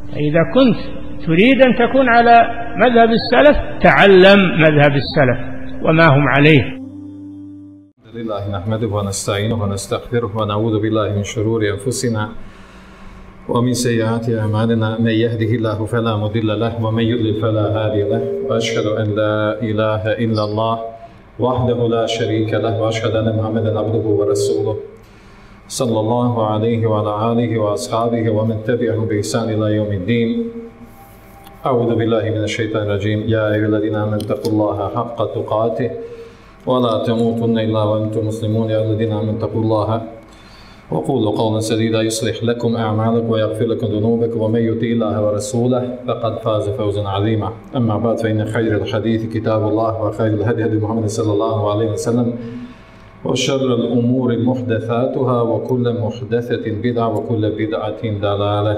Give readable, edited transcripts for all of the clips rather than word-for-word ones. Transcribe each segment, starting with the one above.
إذا كنت تريد أن تكون على مذهب السلف تعلم مذهب السلف وما هم عليه. الحمد لله نحمده ونستعينه ونستغفره ونعوذ بالله من شرور أنفسنا ومن سيئات أعمالنا، من يهده الله فلا مضل له ومن يضلل فلا هادي له، وأشهد أن لا إله إلا الله وحده لا شريك له، وأشهد أن محمدا عبده ورسوله صلى الله عليه وعلى آله وأصحابه ومن تبعهم بإحسان إلى يوم الدين. أعوذ بالله من الشيطان الرجيم. يا أيها الذين آمنوا اتقوا الله حق تقاته ولا تموتن إلا وأنتم مسلمون. يا أيها الذين آمنوا اتقوا الله وقولوا قولا سديدا يصلح لكم أعمالكم ويغفر لكم ذنوبكم، ومن يطع الله ورسوله فقد فاز فوزا عظيما. أما بعد، فإن خير الحديث كتاب الله وخير الهدي هدي محمد صلى الله عليه وسلم، وشر الأمور محدثاتها وكل محدثة بدعة وكل بدعة ضلالة.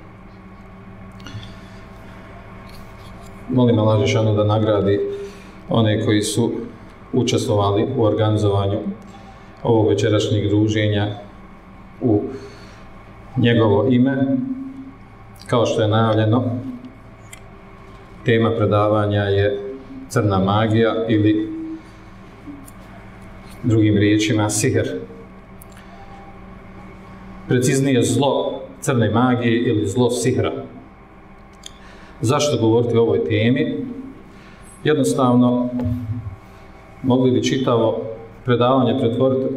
Molim Allah dželešanu da nagradi one koji su učestvovali u organizovanju ovog večerašnjeg druženja u njegovo ime. Kao što je najavljeno, tema predavanja je crna magija ili drugim riječima sihr. Preciznije zlo crne magije ili zlo sihra. Zašto govoriti o ovoj temi? Jednostavno, mogli bi čitavo predavanje pretvoriti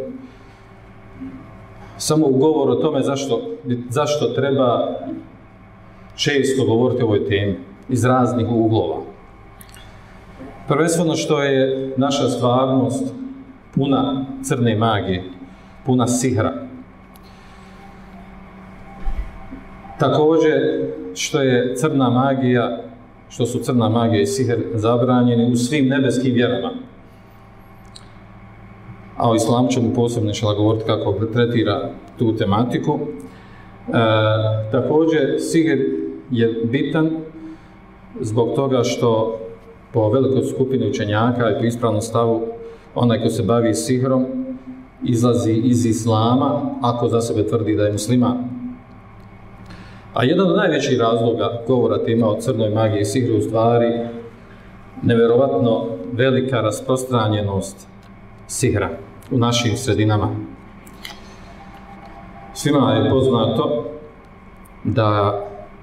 samo u govor o tome zašto treba često govoriti o ovoj temi iz raznih uglova. Prvenstveno što je naša stvarnost puna crne magije, puna sihra. Također što su crna magija i sihr zabranjeni u svim nebeskim vjerama. A o islamu ćemo posebno govoriti kako tretira tu tematiku. Također sihr je bitan zbog toga što po velikoj skupini učenjaka i po ispravnom stavu onaj ko se bavi sihrom izlazi iz islama ako za sebe tvrdi da je musliman. A jedan od najvećih razloga govora tema o crnoj magiji i sihru u stvari nevjerovatno velika rasprostranjenost sihra u našim sredinama. Svima je poznato da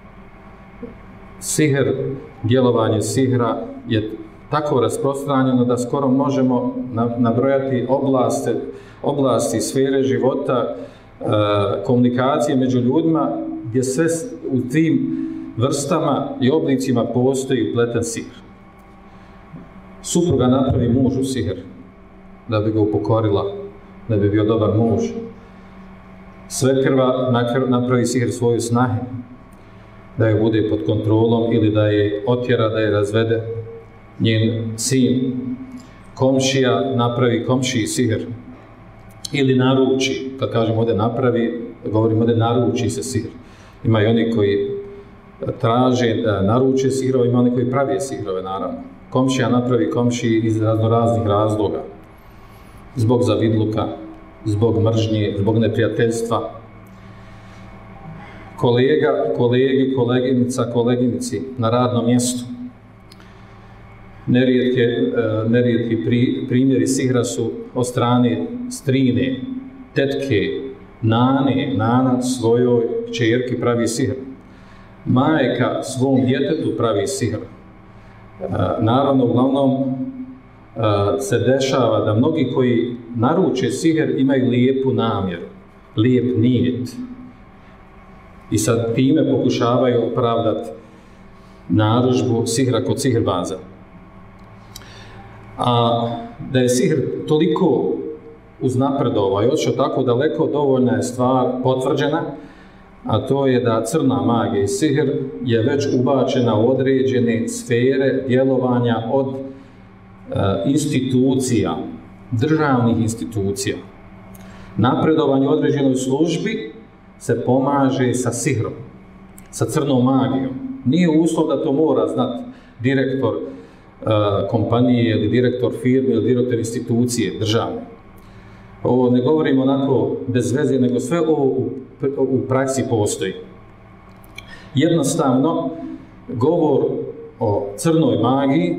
sihr, djelovanje sihra je tako rasprostranjeno da skoro možemo nabrojati oblasti sfere života, komunikacije među ljudima, gdje sve u tim vrstama i oblicima postoji upleten sihr. Supruga napravi mužu sihr da bi ga upokorila, da bi bio dobar muž. Svekrva napravi sihr svoju snahi, da je bude pod kontrolom ili da je otjera, da je razvede njen sin. Komšija napravi komšiji sihr ili naruči. Kad kažem ovdje napravi, govorim ovdje naruči se sihr. Ima i oni koji traže da naruče sihrove, ima oni koji pravi sihrove, naravno. Komšija napravi komšiji iz raznoraznih razloga. Zbog zavidluka, zbog mržnje, zbog neprijateljstva. Kolegi, koleginica, koleginici na radnom mjestu. Nerijetki primjeri sihra su od strane strine, tetke, nana svojoj kćerki pravi sihr. Majka svom djetetu pravi sihr. Naravno, uglavnom se dešava da mnogi koji naruče sihr imaju lijepu namjeru, lijep nijet. I sad time pokušavaju opravdati narudžbu sihra kod sihrbaza. A da je sihr toliko uznapredovao i otišao tako daleko, dovoljna je stvar potvrđena, a to je da crna magija i sihr je već ubačena u određene sfere djelovanja od institucija, državnih institucija. Napredovanje u određenoj službi se pomaže sa sihrom, sa crnom magijom. Nije uslov da to mora znati direktor kompanije ili direktor firme ili direktor institucije državne. Ovo ne govorimo onako bez veze, nego sve ovo u praksi postoji. Jednostavno, govor o crnoj magiji,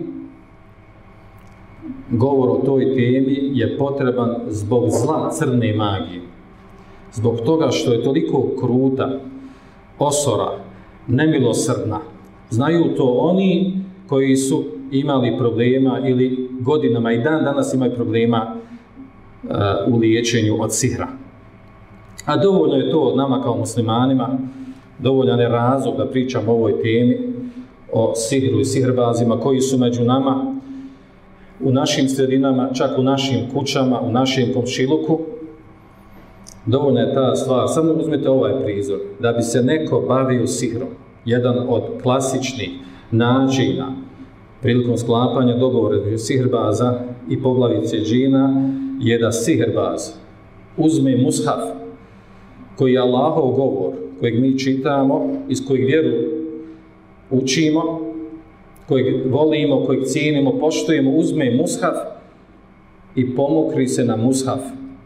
govor o toj temi je potreban zbog zla crne magije. Zbog toga što je toliko kruta, osora, nemilosrdna. Znaju to oni koji su imali problema ili godinama i dan danas imaju problema u liječenju od sihra. A dovoljno je to nama kao muslimanima, dovoljan je razlog da pričamo o ovoj temi, o sihru i sihrbazima koji su među nama, u našim sredinama, čak u našim kućama, u našem komšiluku. Dovoljna je ta stvar, samo uzmite ovaj prizor, da bi se neko bavio sihrom. Jedan od klasičnih načina prilikom sklapanja dogovora između sihrbaza i poglavice džina je da sihrbaz uzme mushaf koji je Allahov govor, kojeg mi čitamo, iz kojeg vjeru učimo, kojeg volimo, kojeg cijenimo, poštujemo, uzme mushaf i pomokri se na mushaf.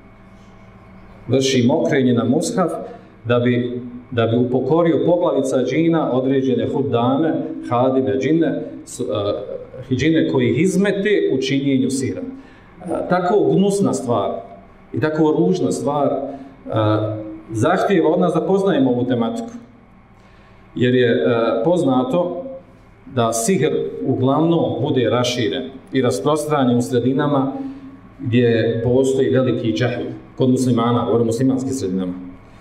Vrši mokrenje na mushaf da bi upokorio poglavica džina određene huddame, hadime, džine koji ih izmete u činjenju sihra. Tako gnusna stvar i tako ružna stvar zahtijeva od nas da poznajemo ovu tematiku. Jer je poznato da sihr uglavnom bude raširen i rasprostranjen u sredinama gdje postoji veliki džehl kod muslimana, govorim o muslimanskim sredinama.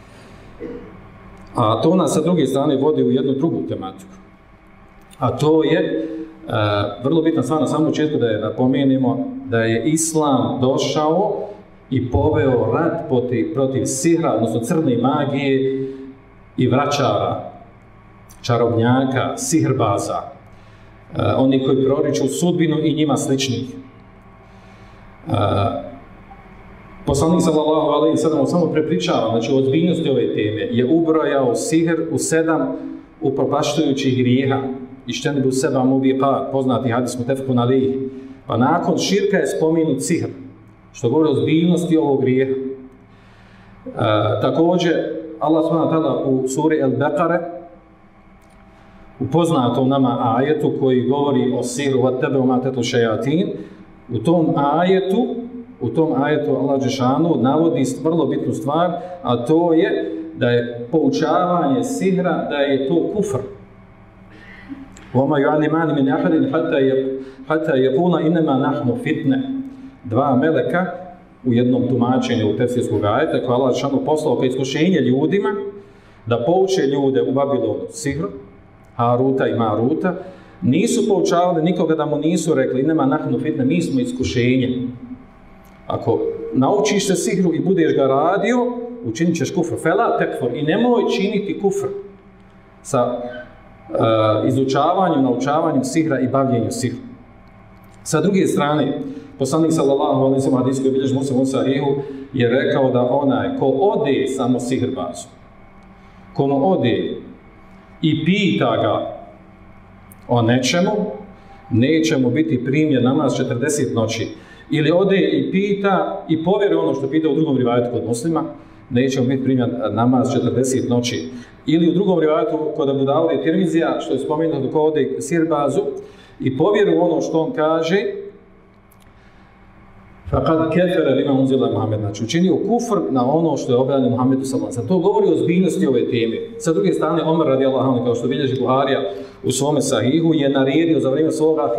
A to nas sa druge strane vodi u jednu drugu tematiku. A to je vrlo bitna stvar na samom početku da je napomenemo da je Islam došao i poveo rat protiv sihra, odnosno crne magije i vračara, čarobnjaka, sihrbaza, oni koji proriču sudbinu i njima sličnih. Poslanik sallallahu alejhi ve sellem samo prepričava, znači o ozbiljnosti ove teme, je ubrojao sihr u 7 upropaštujućih grijeha. Ištenbu 7 mubiqat, poznati hadis mutefekun alejhi. Pa nakon širka je spomenut sihr, što govori o ozbiljnosti ovog grijeha. Također, Allah subhanahu wa ta'ala u suri El-Bekare, u poznatom nama ajetu koji govori o sihru وَتَّبَعُ مَا تَتْلُ شَيَاطِينَ, u tom ajetu Allah džešanu navodi vrlo bitnu stvar, a to je da je poučavanje sihra, da je to kufr. وَمَا يُعَلِمَانِ مِنْ أَحَدٍ حَتَّى يَقُولَ إِنَّمَا نَحْنُ فِتْنَةٌ. Dva meleka u jednom tumačenju u tefsirskog ajeta koje Allah džešanu poslao kao iskušenje ljudima da pouče ljude u Babilonu sihru, Haruta i Maruta, nisu poučavali nikoga da mu nisu rekli nema nahnu fitne, mi smo iskušenje. Ako naučiš se sihru i budeš ga radio, učinit ćeš kufr. Fela tekfor. I nemoj činiti kufr sa izučavanjem, naučavanjem sihra i bavljenjem sihru. Sa druge strane, poslanik sallallahu alejhi ve sellem hadis koji bilježi Muslim u Sahihu je rekao da onaj ko ode samo sihrbazu, komu ode i pita ga o nečemu, neće mu biti primljen namaz 40 noći. Ili ode i pita i povjeri ono što pita u drugom rivajetu kod muslima, neće mu biti primljen namaz 40 noći. Ili u drugom rivajetu kod Abu Dauda i Tirmizija, što je spomenuto ko ode sihirbazu i povjeri ono što on kaže, faqad kafara bima unzila Muhammed, znači učinio kufr na ono što je objavljeno Muhammedu sallallahu alejhi ve sellem. To govori o ozbiljnosti ove teme. Sa druge strane, Omer radijallahu anhu, kao što bilježi Buharija u svome sahihu, je naredio za vrijeme svoga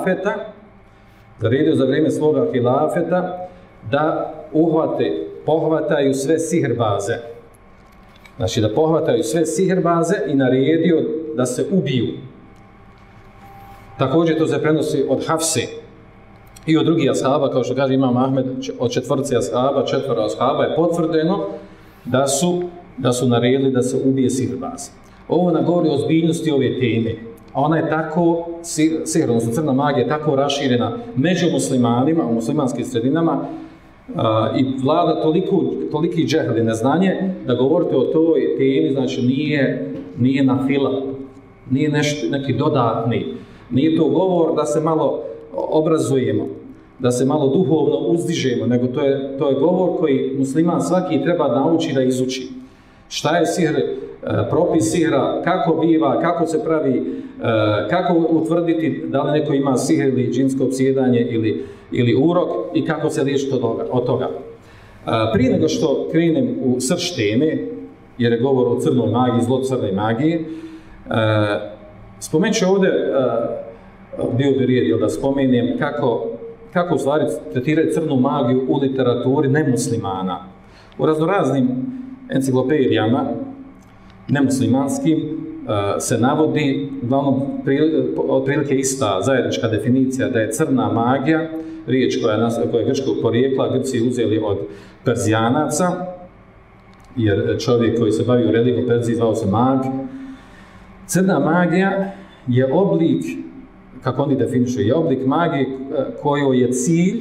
hilafeta, da pohvataju sve sihrbaze. Znači da pohvataju sve sihrbaze i naredio da se ubiju. Također to se prenosi od Hafse i od drugih ashaba, kao što kaže Imam Ahmed, od 4 ashaba, 4 ashaba je potvrdeno da su naredili da se ubije sihrbaze. Ovo nam govori o ozbiljnosti ove teme. A ona je tako, sihr, odnosno crna magija, je tako raširena među muslimanima, u muslimanskim sredinama i vlada toliki džehl i neznanje da govorite o toj temi, znači nije na fila, nije neki dodatni, nije to govor da se malo obrazujemo, da se malo duhovno uzdižemo, nego to je govor koji musliman svaki treba nauči da izuči. Šta je sihr? propis sihra, kako biva, kako se pravi, kako utvrditi da li neko ima sihr ili džinsko opsjedanje ili urok i kako se liječiti od toga. Prije nego što krenem u srž teme, jer je govor o crnoj magiji, zlo crne magije, spomenut ću ovdje, bio bi red da spomenem kako u stvari tretiraju crnu magiju u literaturi nemuslimana. U raznoraznim enciklopedijama nemuslimanskim se navodi, uglavnom otprilike ista zajednička definicija da je crna magija, riječ koja je grčkog porijekla, Grci uzeli od Perzijanaca, jer čovjek koji se bavio religijom Perziji zvao se mag. Crna magija je oblik, kako oni definišu, je oblik magije kojoj je cilj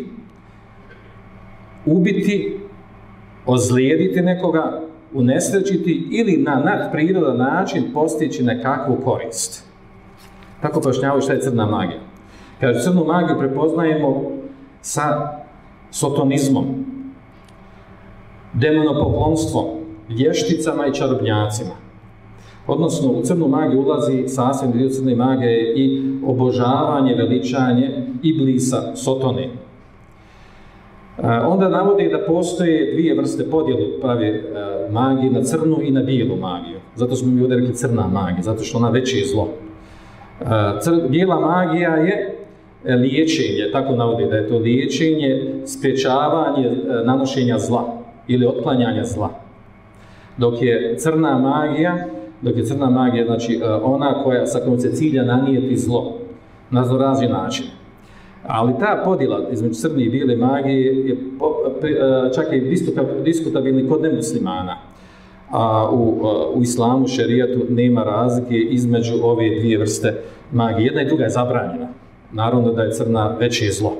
ubiti, ozlijediti nekoga, unesrećiti ili na nadprirodan način postići nekakvu korist. Tako pojašnjavaju šta je crna magija. Kaže, crnu magiju prepoznajemo sa sotonizmom, demonopoklonstvom, vješticama i čarobnjacima. Odnosno, u crnu magiju ulazi sasvim dio crne magije i obožavanje, veličanje iblisa, sotone. Onda navodi da postoje dvije vrste podjelu prave magije, na crnu i na bijelu magiju. Zato smo mi ovdje rekli crna magija, zato što ona veće je zlo. Bijela magija je liječenje, tako navodi da je to liječenje, sprječavanje nanošenja zla ili otklanjanja zla. Dok je crna magija, znači ona sa kojom se cilja nanijeti zlo na razne načine. Ali ta podjela između crne i bijele magije je čak i diskutabilni kod nemuslimana. A u islamu, šerijatu, nema razlike između ove dvije vrste magije. Jedna i druga je zabranjena. Naravno da je crna veće zlo.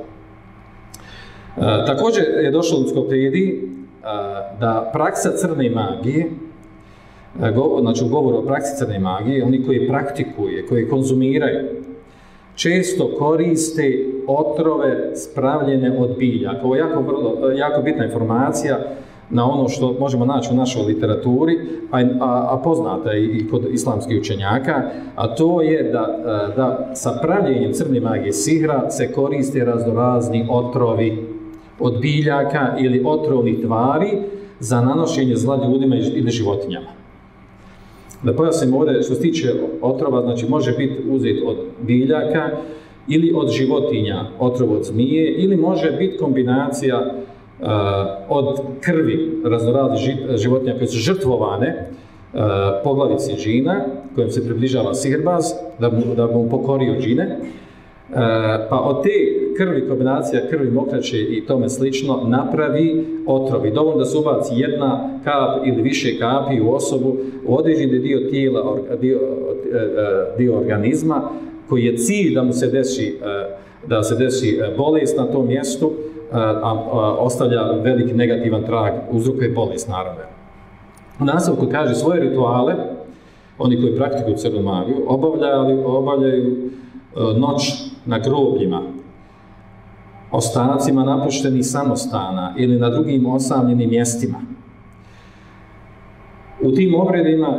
Također je došlo u enciklopediji da praksa crne magije, znači u govoru o praksi crne magije, oni koji praktikuju, koji konzumiraju, često koriste otrove spravljene od biljaka. Ovo je jako bitna informacija na ono što možemo naći u našoj literaturi, a poznata je i kod islamskih učenjaka, a to je da sa pravljenjem crne magije sihra se koriste raznorazni otrovi od biljaka ili otrovnih tvari za nanošenje zla ljudima ili životinjama. Da pojasnim ovdje, što se tiče otrova, znači može biti uzet od biljaka ili od životinja, otrov od zmije, ili može biti kombinacija od krvi raznoraznih životinja koje su žrtvovane, poglavici džina, kojim se približava sihirbaz, da mu pokorio džine, pa od te krvi, kombinacija krvi, mokraće i tome slično, napravi otrovi. Dovoljno da se ubaci jedna kap ili više kapi u osobu, u određeni dio tijela, dio organizma, koji je cilj da se desi bolest na tom mjestu, a ostavlja veliki negativan trag, uzrokuje bolest, naravno. U nastavku kaže svoje rituale, oni koji praktikuju crnu magiju, obavljaju noć na grobljima, ostacima napuštenih samostana ili na drugim osamljenim mjestima. U tim obredima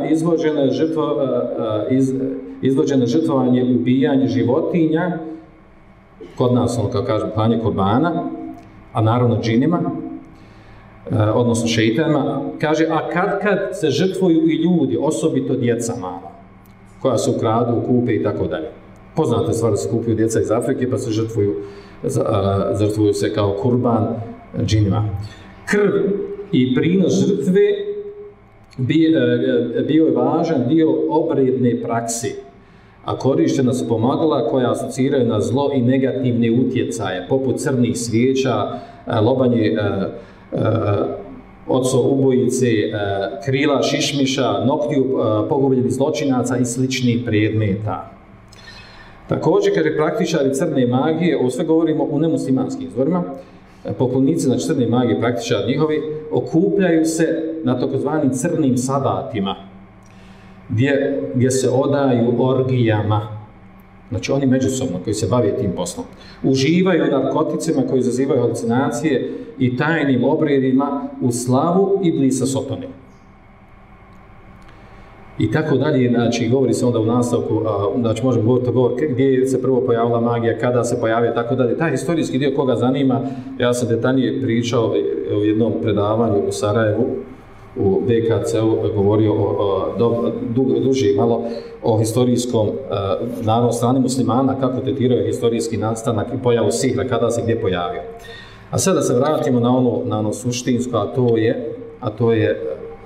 izvođeno žrtvovanje, ubijanje životinja, kod nas, kao kažem, klanje kurbana, a naravno džinima, odnosno šeitanima. Kaže, a kad se žrtvuju i ljudi, osobito djeca mala, koja se ukradu, kupe i tako dalje. Poznate stvari da se kupuju djeca iz Afrike, pa se žrtvuju se kao kurban džinima. Krv i prinos žrtve bio je važan dio obredne praksi, a korištena su pomagala koja asociraju na zlo i negativne utjecaje, poput crnih svijeća, lobanje oco ubojice, krila šišmiša, noktiju pogubljenih zločinaca i sličnih predmeta. Također, kada je praktičari crne magije, ovo sve govorimo u nemuslimanskim izvorima, poklonici, znači crne magije, praktičari njihovi, okupljaju se na takozvanim crnim sabatima, gdje se odaju orgijama, znači oni međusobno koji se bave tim poslom. Uživaju narkoticima koji izazivaju halucinacije i tajnim obredima u slavu iblisa sotone. i tako dalje. Znači, govori se onda u nastavku, znači možemo govoriti o govor gdje se prvo pojavila magija, kada se pojavila, tako dalje. Taj historijski dio koga zanima, ja sam detaljnije pričao u jednom predavanju u Sarajevu, u VKC-u, govorio duže malo o historijskom naravno strani muslimana, kako tretiraju historijski nastanak i pojavu sihra, kada se gdje pojavio. A sad da se vratimo na ono suštinsko, a to je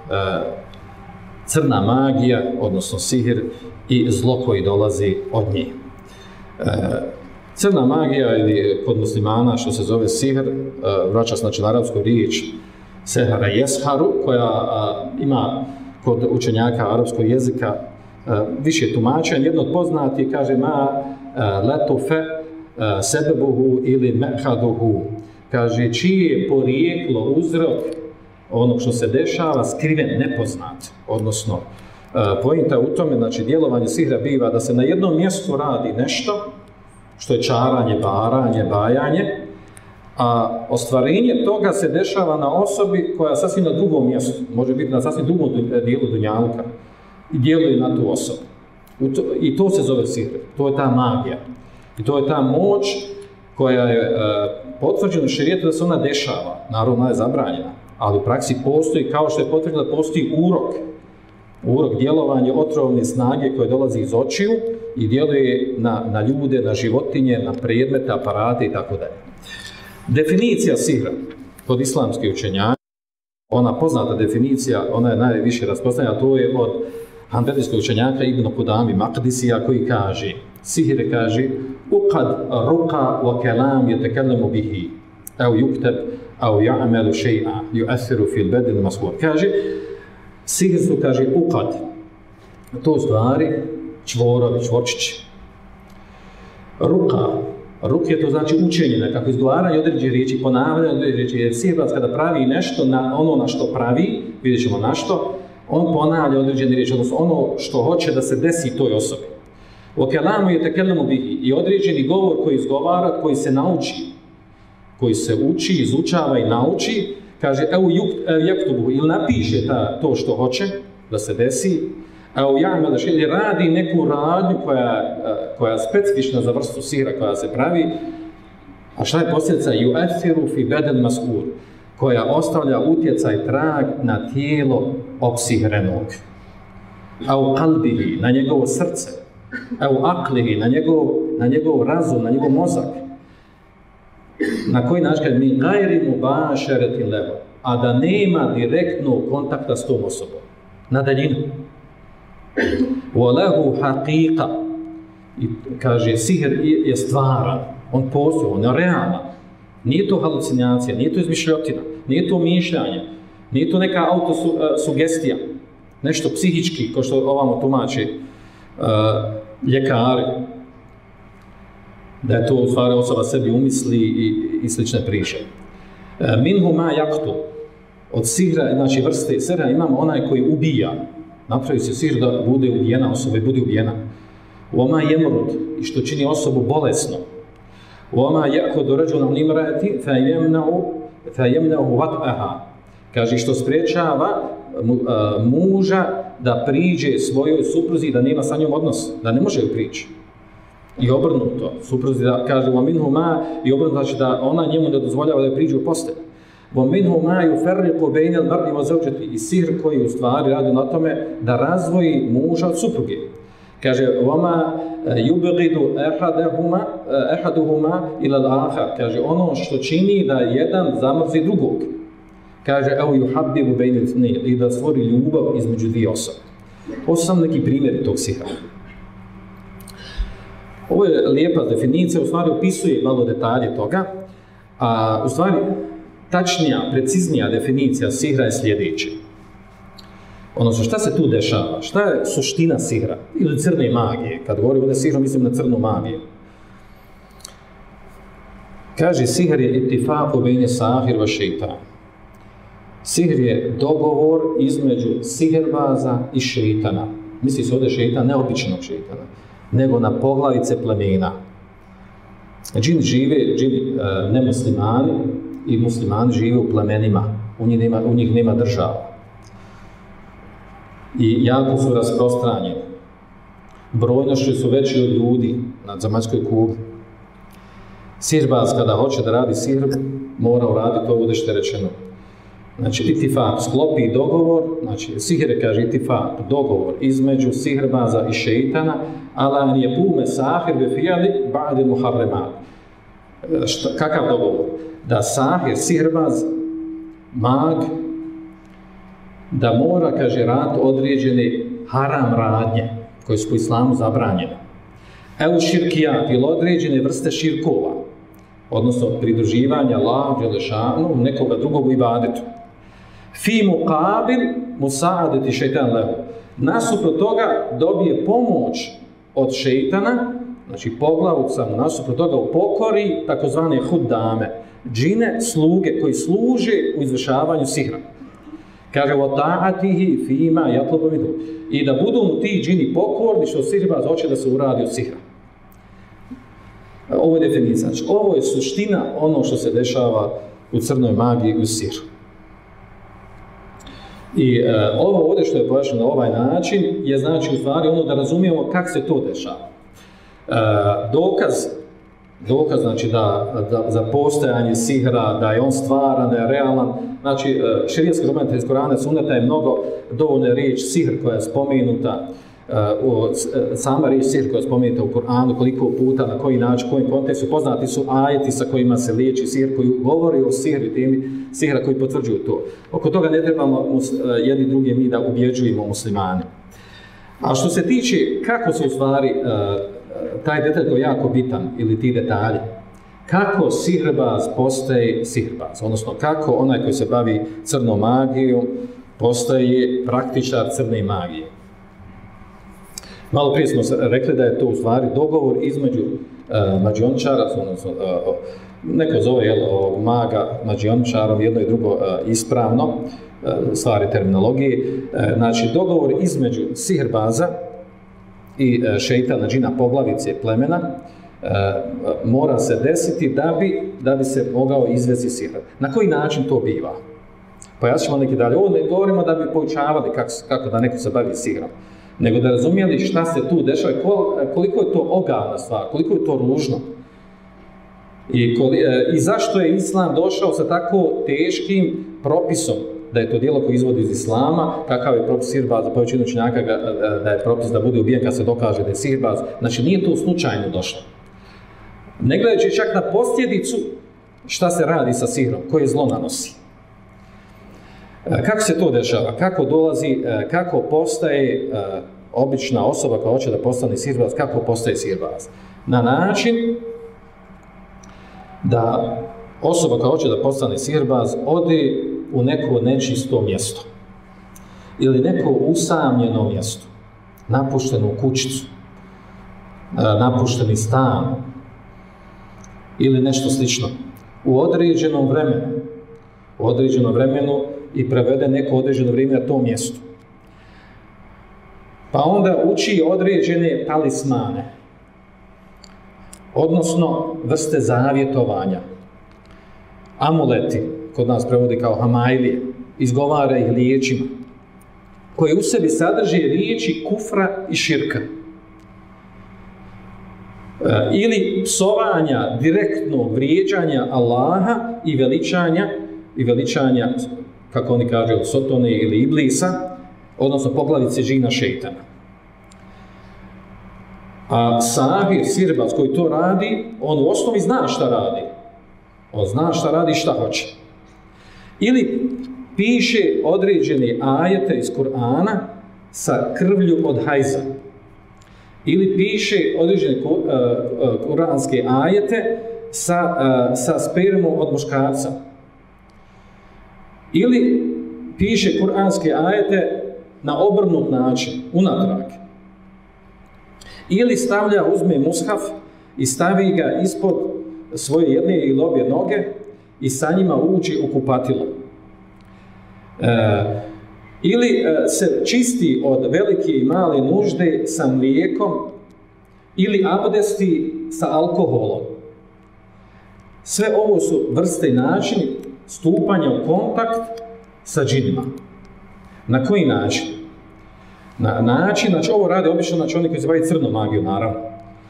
crna magija, odnosno sihr i zlo koji dolazi od nje. Crna magija ili kod muslimana što se zove sihr, vraća se znači na arapsku riječ sehara jesharu, koja ima kod učenjaka arapskog jezika više tumačenja. Jedno od poznatih kaže ma letufe sebebuhu ili mehaduhu. Kaže čije je porijeklo, uzrok onog što se dešava skriven, nepoznat. Odnosno, pointa u tome, znači djelovanje sihra biva da se na jednom mjestu radi nešto što je čaranje, varanje, bajanje, a ostvarenje toga se dešava na osobi koja je sasvim na drugom mjestu, može biti na sasvim drugom dijelu dunjalka i djeluje na tu osobu. I to se zove sihr, to je ta magija. I to je ta moć koja je potvrđena u šerijetu da se ona dešava, naravno ona je zabranjena, ali u praksi postoji, kao što je potvrđeno da postoji urok djelovanja otrovne snage koje dolazi iz očiju i djeluje na ljude, na životinje, na predmete, aparate i tako dalje. Definicija sihra kod islamskih učenjaka, ona poznata definicija, ona je najviše raspostavljena, to je od hanbelijskog učenjaka Ibn Kudami Maqdisija koji kaže, sihr kaže, uqad ruqa wa kalam yatakallamu bihi, au yuktab, au ya'malu shay'a yu'athiru fil badn maskur. Kaže, sihr su, kaže, uqad, to stvari čvorovi, čvorčići. Ruk je to znači učenje, nekako izgovaranje određene riječi, ponavljanje određene riječi, jer sihrbaz kada pravi nešto na ono na što pravi, vidjet ćemo na što, on ponavlja određene riječi, odnosno ono što hoće da se desi toj osobi. O kelamu je tekelamu bihi, i određeni govor koji izgovara, koji se nauči, koji se uči, izučava i nauči, kaže, evo jaktubu, ili napiše to što hoće da se desi, ili radi neku radnju koja je specifična za vrstu sihra koja se pravi, a šta je posljedica? Yu'athiru fi badn mas'ur, koja ostavlja utjecaj, trag na tijelo opsihrenog. Au qalbihi, na njegovo srce. Au aqlihi, na njegov razum, na njegov mozak. Na koji način kaže min gajri mubasharatin lahu, a da nema direktnog kontakta s tom osobom. Na daljinu. وَلَهُ حَقِيقَ, i kaže, sihr je stvaran, on postoji, on je realan. Nije to halucinacija, nije to izmišljotina, nije to mišljanje, nije to neka autosugestija, nešto psihički, kao što ovamo tumače ljekari, da je to u stvari osoba sebi umisli i slične priče. Minhu ma yaktu, od sihra, znači vrste sihra imamo onaj koji ubija, napravi se sihr da bude ubijena osoba i bude ubijena. Oma jemrud, i što čini osobu bolesno. Oma yakudu rajulan imraati fa yamna'u wat'aha. Kaže što sprečava muža da priđe svojoj supruzi da nema sa njom odnos, da ne može ju prići. I obrnuto, supruzi da kaže wa minhu ma, i obrnuto znači da ona njemu ne dozvoljava da priđe u postelj. وَمِنْهُ مَا يُفَرِّقُ بَيْنَ الْمَرْءِ وَزَوْجَتِهِ, i sihr koji u stvari radi na tome da razvoji muža od supruge. Kaže وَمَا يُبْغِدُ أَحَدُهُمَا إِلَى الْآخَرِ, kaže ono što čini da jedan zamrzi drugog. Kaže evo يُحَبِّبُ بَيْنَ الْإِثْنَيْنِ, i da stvori ljubav između dvije osobe. Ovo su samo neki primjeri tog sihra. Ovo je lijepa definicija, u stvari opisuje malo detalje toga, a u stvari tačnija, preciznija definicija sihra je sljedeće. Odnosno, šta se tu dešava? Šta je suština sihra? Ili crne magije? Kad govorim o sihru, mislim na crnu magiju. Kaže, sihr je ittifaku bejne sahir va šeitan. Sihr je dogovor između sihrbaza i šeitana. Misli se ovdje šeitan, ne običnog šeitana, nego na poglavice plemena. Džini žive, nemuslimani, i muslimani žive u plemenima, u njih nema država. i jako su rasprostranjeni. Brojnošću su veći od ljudi na zemaljskoj kugli. Sihirbaz kada hoće da radi sihr, mora uraditi to ovdje što je rečeno. Znači, itifak, sklopi dogovor, znači, sihir kaže itifak, dogovor između sihirbaza i šeitana, ala nije pume sahir be fijali ba'di muharremat. Kakav dogovor? Da sahir, sihirbaz, mag, da mora, kaže, rad određene haram radnje, koje su po islamu zabranjene. Evo širkijat, ili određene vrste širkova, odnosno pridruživanja Allahu dželešanu nekoga drugog u ibadetu. Fi muqabil musaadati šeitan lehu. Nasuprot toga dobije pomoć od šeitana, znači poglavuca mu nasuprot toga u pokori takozvane huddame, džine, sluge koji služe u izvršavanju sihra. Kaže, وَتَعَتِهِ فِيمَا يَطْلُبُ مِنْهُ. I da budu mu ti džini pokorni što sihirbaz hoće da se uradi od sihra. Ovo je definicija. Znači, ovo je suština ono što se dešava u crnoj magiji i u sihru. I ovo ovdje što je pojašnjeno na ovaj način je znači u stvari ono da razumijemo kako se to dešava. Dokaz znači da za postojanje sihra, da je on stvaran, da je realan, znači širijski argument iz Korana i Sunneta je mnogo dovoljna riječ sihr koja je spomenuta, sama riječ sihr koja je spomenuta u Koranu, koliko puta, na koji način, u kojem kontekstu, poznati su ajeti sa kojima se liječi sihr, koji govori o sihru i temi sihra koji potvrđuju to. Oko toga ne trebamo jedni drugi mi da ubjeđujemo muslimane. A što se tiče kako se u stvari taj detalj koji je jako bitan, ili ti detalji, kako sihirbaz postaje sihirbaz, odnosno kako onaj koji se bavi crnom magijom postaje praktičar crne magije. Malo prije smo rekli da je to u stvari dogovor između mađiončara, odnosno neko zove maga mađiončarom, jedno i drugo ispravno, stvari terminologije, znači dogovor između sihirbaza i šeitana, džina, poglavice plemena, mora se desiti da bi se mogao izvesti sihr. Na koji način to biva? Pojasnimo neki dalje. Ovo ne govorimo da bi poučavali kako da neko se bavi sihrom, nego da razumijeli šta se tu dešava, koliko je to ogavna stvar, koliko je to ružno. I zašto je Islam došao sa tako teškim propisom, da je to djelo koje izvodi iz Islama, kakav je propis sihirbaza, po većinu učenjaka da je propis da bude ubijen kad se dokaže da je sihirbaz. Znači nije to slučajno došlo. Ne gledajući čak na posljedicu šta se radi sa sihrom, koje zlo nanosi. Kako se to dešava? Kako dolazi, kako postaje obična osoba koja hoće da postane sihirbaz, kako postaje sihirbaz? Na način da osoba koja hoće da postane sihirbaz ode u neko nečisto mjesto ili neko usamljeno mjesto, napuštenu kućicu, napušteni stan ili nešto slično u određenom vremenu i prevede neko određeno vrijeme na tom mjestu. Pa onda uči određene talismane, odnosno vrste zavjetovanja, amuleti, kod nas prevodi kao hamajlije, izgovara ih riječima, koje u sebi sadrže riječi kufra i širka. Ili psovanja, direktnog vrijeđanja Allaha i veličanja, kako oni kažu, Sotone ili Iblisa, odnosno poglavice džina šeitana. A sahir, sihirbaz koji to radi, on u osnovi zna šta radi. On zna šta radi i šta hoće. Ili piše određene ajete iz Kur'ana sa krvlju od hajza. Ili piše određene kuranske ajete sa spermom od muškarca. Ili piše kuranske ajete na obrnut način, unatrag. Ili uzme mushaf i stavi ga ispod svoje jedne ili obje noge i sa njima uđe u kupatilo. Ili se čisti od velike i male nužde sa mlijekom ili abdesti sa alkoholom. Sve ovo su vrste i načini stupanja u kontakt sa džinima. Na koji način? način, znači ovo rade obično znači oni koji se bave crnom magijom, naravno.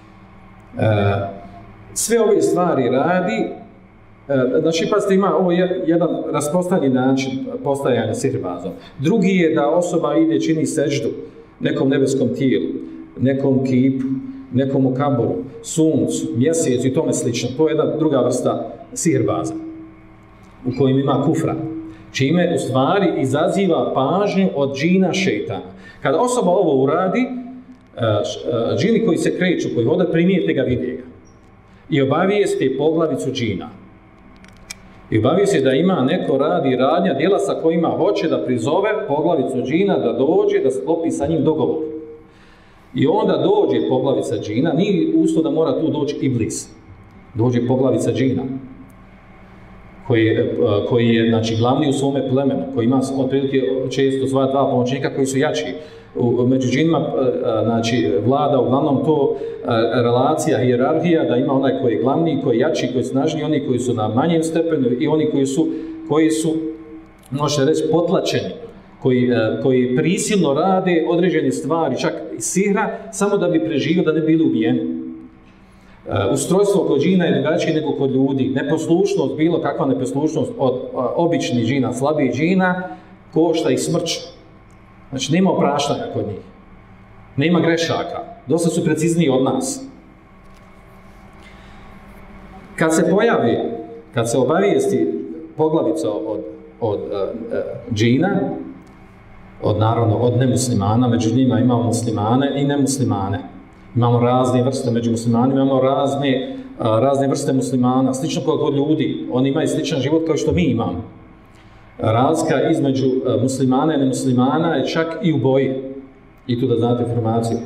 Sve ove stvari radi, znači pazite, ima ovo jedan raspostavljeni način postajanja sihirbazom. Drugi je da osoba ide čini seždu nekom nebeskom tijelu, nekom kipu, nekom kaboru, suncu, mjesecu i tome slično. To je jedna druga vrsta sihirbaza u kojim ima kufra, čime u stvari izaziva pažnju od džina šejtana. Kada osoba ovo uradi, džini koji se kreću, koji vode, primijete ga, vide ga i obavijeste poglavicu džina. I obavijeste da ima neko radi radnja djela sa kojima hoće da prizove poglavicu džina da dođe, da sklopi sa njim dogovor. I onda dođe poglavica džina, nije usto da mora tu doći iblis. Dođe poglavica džina, koji je znači, glavni u svome plemenu, koji ima otprilike često dva pomoćnika koji su jači. Među džinima znači, vlada uglavnom to relacija, hijerarhija, da ima onaj koji je glavni, koji je jači, koji je snažniji, oni koji su na manjem stepenu i oni koji su možete reći, potlačeni, koji prisilno rade određene stvari, čak i sihra, samo da bi preživio, da ne bili ubijeni. Ustrojstvo kod džina je drugačije nego kod ljudi. Neposlušnost, bilo kakva neposlušnost od običnih džina, slabijih džina, košta i smrću. Znači, nema opraštanja kod njih. Nema grešaka. Dosta su precizniji od nas. Kad se obavijesti poglavica od džina, naravno od nemuslimana, među njima imamo muslimane i nemuslimane. Imamo razne vrste među muslimanima, imamo razne vrste muslimana, slično kao kod ljudi. Oni imaju sličan život kao što mi imamo. Razlika između muslimana i nemuslimana je čak i u boji. I tu da znate informaciju.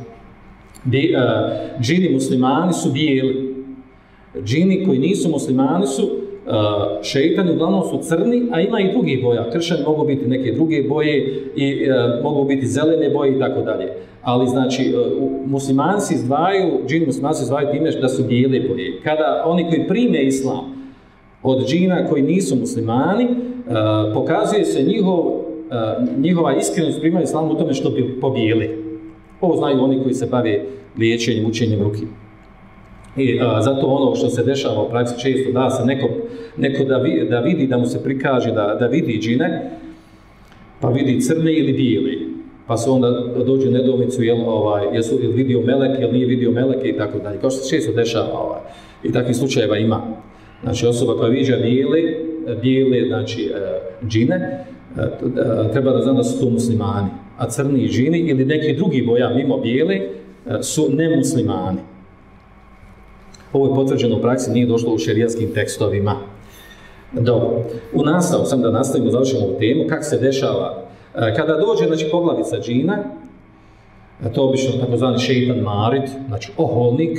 Džini muslimani su bijeli. Džini koji nisu muslimani su šeitani, uglavnom su crni, a ima i drugih boja. Kršćani mogu biti neke druge boje i mogu biti zelene boje i tako dalje. Ali znači muslimani se izdvajaju, džini muslimani se izdvajaju time da su bijele boje. Kada oni koji prime islam od džina koji nisu muslimani, pokazuje se njihova iskrenost primanja islamu u tome što bi pobijeli. Ovo znaju oni koji se bave liječenjem, učenjem ruki. I zato ono što se dešava u praksi često da se neko da vidi, da mu se prikaže da vidi džine, pa vidi crne ili bijele. Pa se onda dođe u nedoumicu jesu li vidio meleke, ili nije vidio meleke i tako dalje. Kao što se često dešava i takvih slučajeva ima. Znači osoba koja viđa bijele znači, džine, treba da zna da su to muslimani, a crni džini ili neki drugi boja mimo bijele su nemuslimani. Ovo je potvrđeno u praksi, nije došlo u šerijatskim tekstovima. Dobro, u nastavu, sam da nastavimo, završimo ovu temu, kako se dešava. Kada dođe znači, poglavica džina, to je obično takozvani šeitan marid, znači oholnik,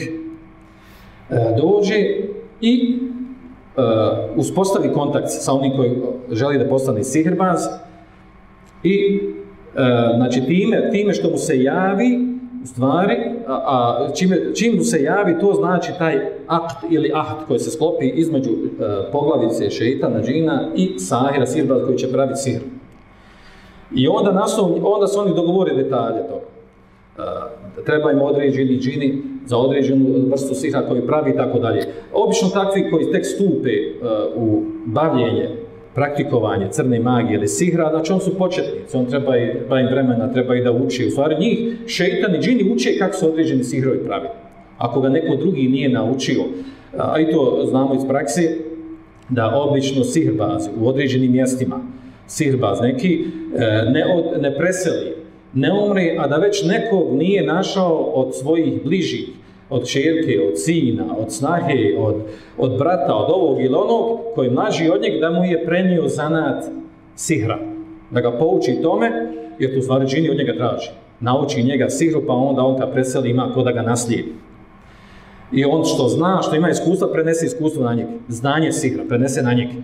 dođe i uspostavi kontakt sa onim koji želi da postane sihirbaz i znači time što mu se javi u stvari, čim mu se javi, to znači taj akt ili ahd koji se sklopi između poglavice šeitana, džina i sahira, sihirbaza koji će praviti sihr. I onda se oni dogovore detalje toga. Treba im određeni džini za određenu vrstu sihra koji pravi i tako dalje. Obično takvi koji tek stupe u bavljenje, praktikovanje crne magije ili sihra, znači on su početnici, on treba im vremena, treba i da uči. U stvari njih šeitani džini uče kako se određeni sihrovi pravi. Ako ga neko drugi nije naučio, a i to znamo iz prakse, da obično sihirbazi u određenim mjestima, sihirbaz neki, ne preseli, ne umre, a da već nekog nije našao od svojih bližih, od čerke, od sina, od snahe, od brata, od ovog ili onog, koji je mlađi od njeg, da mu je prenio zanat sihra. Da ga pouči tome, jer tu stvari džini od njega traži. Nauči njega sihru, pa onda on kad preseli ima ko da ga naslijedi. I on što zna, što ima iskustva, prenese iskustvo na njega. Znanje sihra, prenese na njega.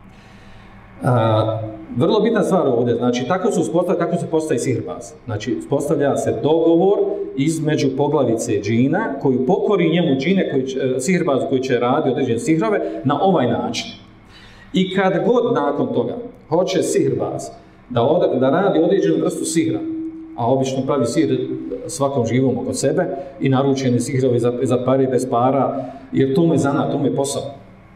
Vrlo bitna stvar ovdje, znači tako se postaje sihirbaz. Znači, postavlja se dogovor između poglavice džina, koju pokori njemu džine, sihirbazu koji će radi određene sihrove, na ovaj način. I kad god nakon toga hoće sihirbaz da radi određenu vrstu sihra, a obično pravi sihr svakom živom oko sebe i naručeni sihrovi za pare bez para, jer to mu je zanat, to mu je posao.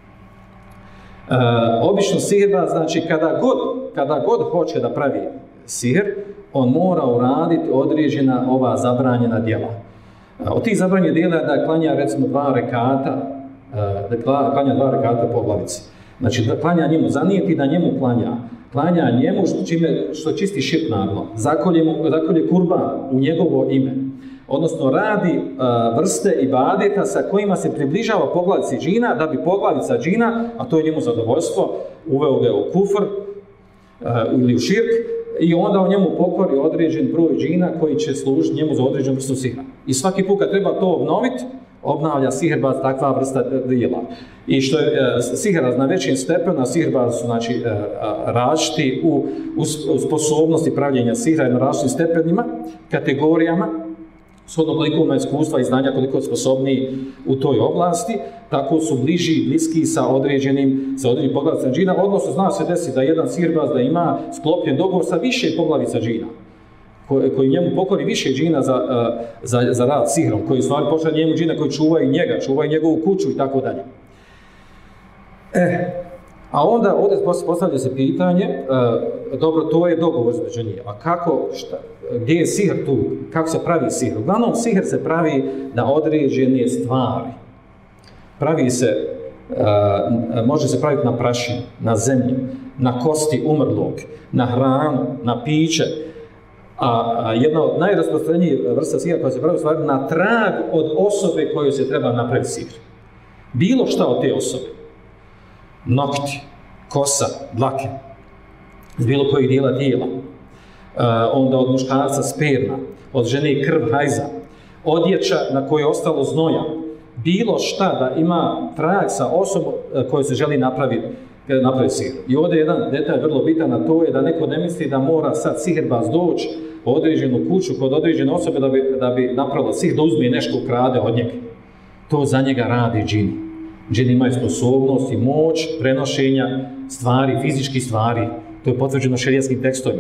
Obično sihirbaz, znači kada god hoće da pravi sihr, on mora uraditi određena ova zabranjena djela. Od tih zabranjenih djela je da klanja recimo 2 rekata, klanja 2 rekata po glavici. Znači da klanja njemu zanijeti, da njemu klanja njemu što čisti širk naglo, zakolje kurban u njegovo ime. Odnosno radi vrste ibadeta sa kojima se približava poglavici džina, da bi poglavica džina, a to je njemu zadovoljstvo, uveo ga u kufr ili u širk, i onda u njemu pokori određen broj džina koji će služiti njemu za određenu vrstu sihra. I svaki put kad treba to obnoviti, obnavlja sihirbaz takva vrsta djela. I što je sihirbaz na većim stepenu, sihirbaz su znači različiti u sposobnosti pravljenja sihra na različitim stepenima, kategorijama, shodno koliko ima iskustva i znanja, koliko je sposobniji u toj oblasti, tako su bliski sa određenim poglavicama džina, odnosno zna se desi da jedan sihirbaz da ima sklopljen dogovor sa više poglavica džina, koji njemu pokori više džina za rad sihrom, koji u stvari pošalje njemu džina koji čuvaju njega, čuvaju njegovu kuću i tako dalje. A onda ovdje postavlja se pitanje, dobro, to je dogovor između njih, a kako, gdje je sihr tu, kako se pravi sihr? Uglavnom, sihr se pravi na određene stvari. Može se praviti na prašinu, na zemlju, na kosti umrlog, na hranu, na piće, a jedna od najrasprostranijih vrsta sihra koja se pravi u stvari na trag od osobe koju se treba napraviti sihr. Bilo šta od te osobe, nokti, kosa, dlake, iz bilo kojih dijela tijela, onda od muškarca sperma, od žene krv, hajza, odjeća na kojoj je ostalo znoja, bilo šta da ima trag sa osobom koju se želi napraviti sihr. I ovdje je jedan detalj vrlo bitan, a to je da neko ne misli da mora sad sihirbaz doći u određenu kuću kod određene osobe da bi napravila sihr, da uzme nešto ukrade od njega. To za njega radi džini. Džini imaju sposobnost i moć prenošenja stvari, fizičkih stvari. To je potvrđeno šerijskim tekstovima.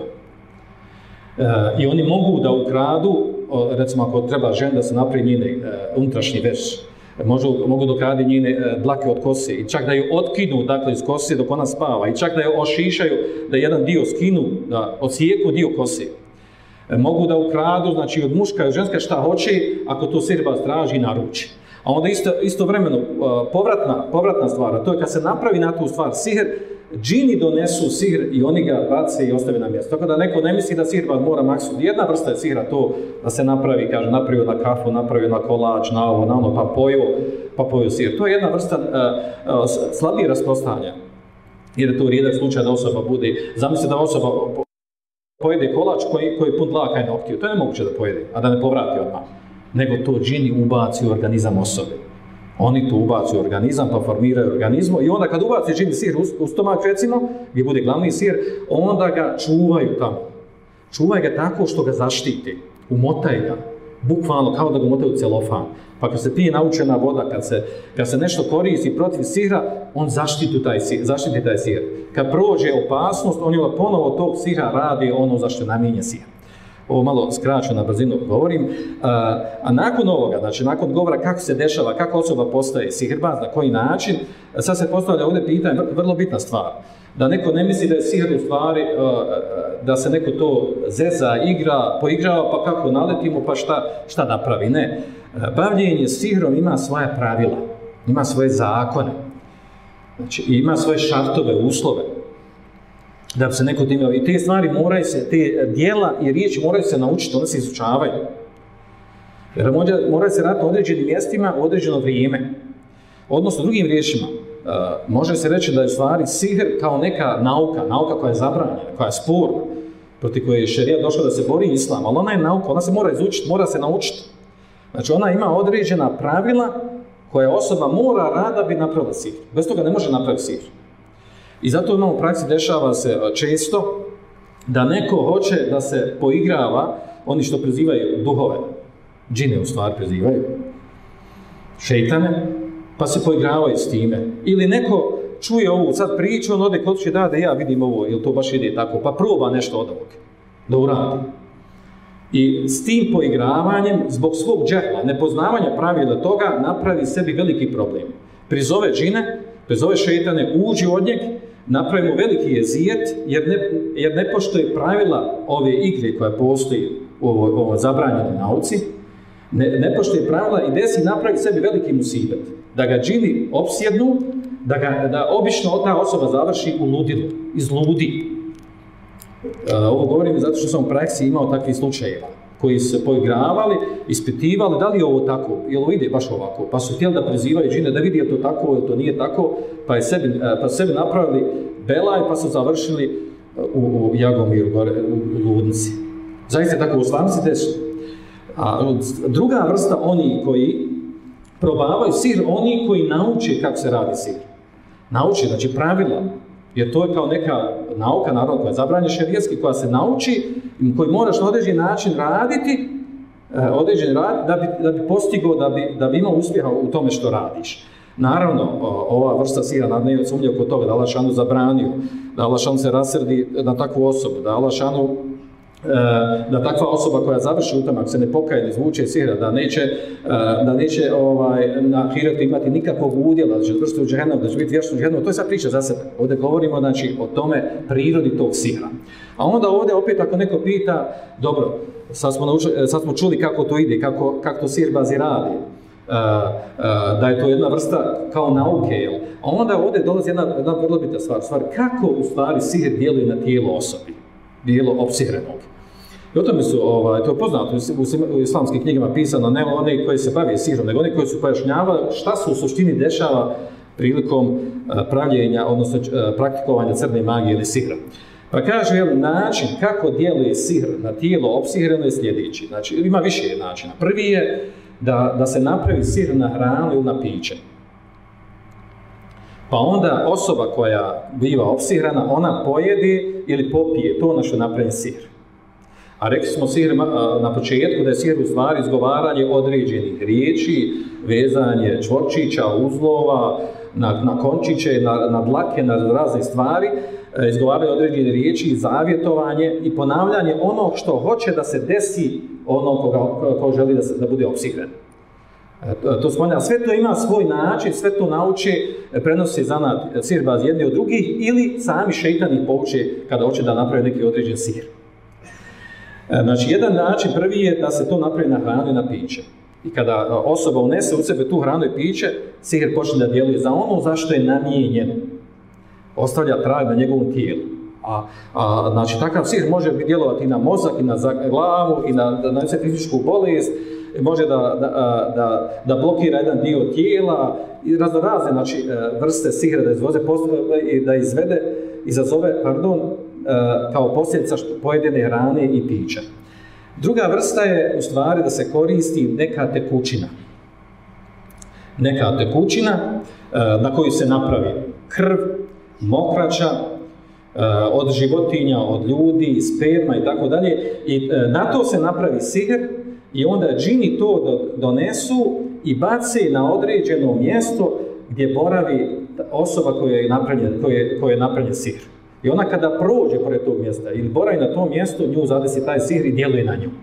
I oni mogu da ukradu, recimo ako treba žena da se napravi njene unutrašnji veš, mogu da ukrade njene dlake od kose i čak da ju otkinu dakle, iz kose dok ona spava i čak da ju ošišaju, da jedan dio skinu, da osijeku dio kose. Mogu da ukradu, znači od muška i od ženska šta hoće, ako to sihirbaz traži i naruči. A onda istovremeno povratna stvar, to je kad se napravi na tu stvar sihr, džini donesu sihr i oni ga bace i ostave na mjesto. Tako da neko ne misli da sihirbaz mora maksimum. Jedna vrsta je sihra to da se napravi, kaže, napravio na kafu, napravio na kolač, na ovo, na ono, pa pojeo sihr. To je jedna vrsta slabije rasprostanja. Jer je to rijedak slučaj da osoba bude, zamisli da osoba pojede kolač koji je pun dlaka i noktiju. To je nemoguće da pojede, a da ne povrati odmah. Nego to džini ubaci u organizam osobe. Oni to ubaci u organizam, pa formiraju organizmu i onda kad ubaci džini sihr u stomak, recimo, gdje bude glavni sihr, onda ga čuvaju tamo. Čuvaju ga tako što ga zaštite, umotaju ga, bukvalno kao da ga umotaju u celofan. Pa kad se pije naučena voda, kad se nešto koristi protiv sihra, on zaštiti taj sihr. Kad prođe opasnost, on je ponovo tog sihra radi ono za što je namijenjen sihr. Ovo malo skraćeno na brzinu govorim, a nakon ovoga, znači nakon govora kako se dešava, kako osoba postaje sihirbaz, na koji način, sad se postavlja ovdje pitanje, vrlo bitna stvar, da neko ne misli da je sihr u stvari, da se neko to zeza, poigrava, pa kako naletimo, pa šta napravi, ne. Bavljenje sihrom ima svoja pravila, ima svoje zakone, znači ima svoje šartove, uslove. Da bi se neko timao. I te stvari moraju se, te dijela i riječi moraju se naučiti, one se izučavaju. Jer moraju se raditi na određenim mjestima u određeno vrijeme. Odnosno, drugim riječima, može se reći da je u stvari sihr kao neka nauka koja je zabranjena, koja je sporna, protiv koje je šerija došla da se bori islam, ali ona je nauka, ona se mora izučiti, mora se naučiti. Znači, ona ima određena pravila koje osoba mora raditi da bi napravila sihr. Bez toga ne može napraviti sihr. I zato imamo u praksi, dešava se često da neko hoće da se poigrava, oni što prizivaju duhove, džine u stvari prizivaju, šeitane, pa se poigravaju s time. Ili neko čuje ovu sad priču, on ode kod će da ja vidim ovo, ili to baš ide tako, pa proba nešto od ovog, da uradi. I s tim poigravanjem, zbog svog džehla, nepoznavanja pravila toga, napravi sebi veliki problem. Prizove džine, prizove šeitane, uđi od njeg, napravimo veliki jezijet, jer ne poštuje pravila ove igre koja postoji u ovoj zabranjenoj nauci, ne poštuje pravila i desi napravi sebi veliki musibet. Da ga džini opsjednu, da obično ta osoba završi u ludilu, izludi. Ovo govorim zato što sam u praksi imao takvih slučajeva koji su se poigravali, ispitivali da li je ovo tako, je li ovo ide baš ovako, pa su htjeli da prizivaju džine da vidi je to tako, je to nije tako, pa su sebi napravili belaj, pa su završili u Jagomiru, gore, u ludnici. Zaista tako u slavnici desilo. A druga vrsta oni koji probavaju sihr, oni koji nauče kako se radi sihr. Nauče, znači pravila, jer to je kao neka nauka, naravno, koja je zabranjena šerijatski, koja se nauči, koji moraš na određen način raditi, da bi postigao, da bi imao uspjeha u tome što radiš. Naravno, ova vrsta sihra, naravno, nije sumnje oko toga, da Allah šanu zabranio, da Allah šanu se rasrdi na takvu osobu, da Allah šanu da takva osoba koja završi u tome, ako se ne pokaje, ne izvuče sihra, da neće na ahiretu imati nikakvog udjela, da će vršiti u džehennem, da će biti vječno u džehennem, to je sad priča za sebe. Ovdje govorimo, znači, o tome prirodi tog sihra. A onda ovdje opet ako neko pita, dobro, sad smo čuli kako to ide, kako to sihrbazi radi, da je to jedna vrsta kao nauke, jel? A onda ovdje dolazi jedna vrlo bitna stvar, kako u stvari sihr djeluje na tijelo osobi, tijelo opsihrenog. I o tome su, to je poznato u islamskim knjigama pisano, ne oni koji se bave sihrom, nego oni koji su pojašnjavali šta se u suštini dešava prilikom pravljenja, odnosno praktikovanja crne magije ili sihra. Pa kaže, način kako djeluje sihr na tijelo opsihreno je sljedeći. Znači, ima više načina. Prvi je da se napravi sihr na hranu ili na piće. Pa onda osoba koja biva opsihrana, ona pojedi ili popije to na što je napravljen sihr. A rekli smo sihr na početku da je sihr u stvari izgovaranje određenih riječi, vezanje čvorčića, uzlova, na končiće, na dlake, na razne stvari, izgovaranje određenih riječi, zavjetovanje i ponavljanje onog što hoće da se desi onog ko želi da bude opsihren. To spominja, sve to ima svoj način, sve to nauče, prenosi zanat sirbaz jedni od drugih ili sami šeitani pouče kada hoće da napravi neki određen sihr. Znači, jedan način prvi je da se to napravi na hranu i na piće. I kada osoba unese u sebe tu hranu i piće, sihr počne da djeluje za ono zašto je namijenjen. Ostavlja trag na njegovom tijelu. Znači, takav sihr može djelovati i na mozak, i na glavu, i na fizičku bolest, može da blokira jedan dio tijela, i raznorazne, znači, vrste sihra da izazove kao posljedica pojedine hrane i pića. Druga vrsta je u stvari da se koristi neka tekućina. Neka tekućina na koju se napravi krv, mokraća, od životinja, od ljudi, sperma i tako dalje. I na to se napravi sihr i onda džini to donesu i baci na određeno mjesto gdje boravi osoba koja je napravljen sihr. I ona kada prođe pored tog mjesta ili boravi na tom mjestu, nju zadesi taj sihr i djeluje na nju.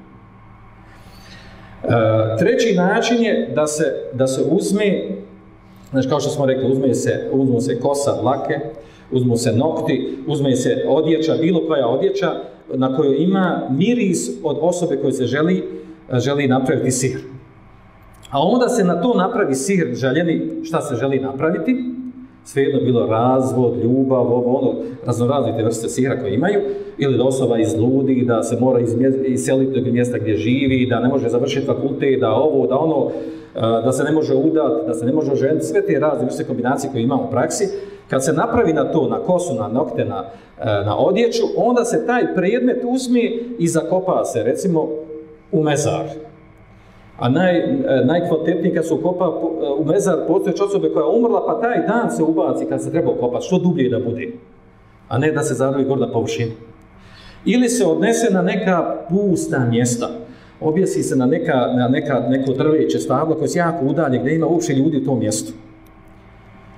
Treći način je da se uzme, znači kao što smo rekli, uzmu se kosa, dlake, uzmu se nokti, uzme se odjeća, bilo koja odjeća na kojoj ima miris od osobe koje se želi napraviti sihr. A onda se na to napravi sihr željeni, šta se želi napraviti, svejedno bilo razvod, ljubav, raznorazne vrste sihra koje imaju, ili da osoba izludi, da se mora iseliti do mjesta gdje živi, da ne može završiti fakultet, da ovo, da ono, da se ne može udati, da se ne može oženiti, sve te razne vrste kombinacije koje imamo u praksi. Kad se napravi na to, na kosu, na nokte, na odjeću, onda se taj predmet uzme i zakopa se, recimo, u mezar. A najkvalitetnije kad se ukopa u mezar postojeće osobe koja je umrla, pa taj dan se ubaci kad se treba ukopati, što dublje da bude, a ne da se zarovi gore na površinu. Ili se odnese na neka pusta mjesta, objesi se na neko drveće stablo koje se jako udalje, gdje ima uopće ljudi u tom mjestu.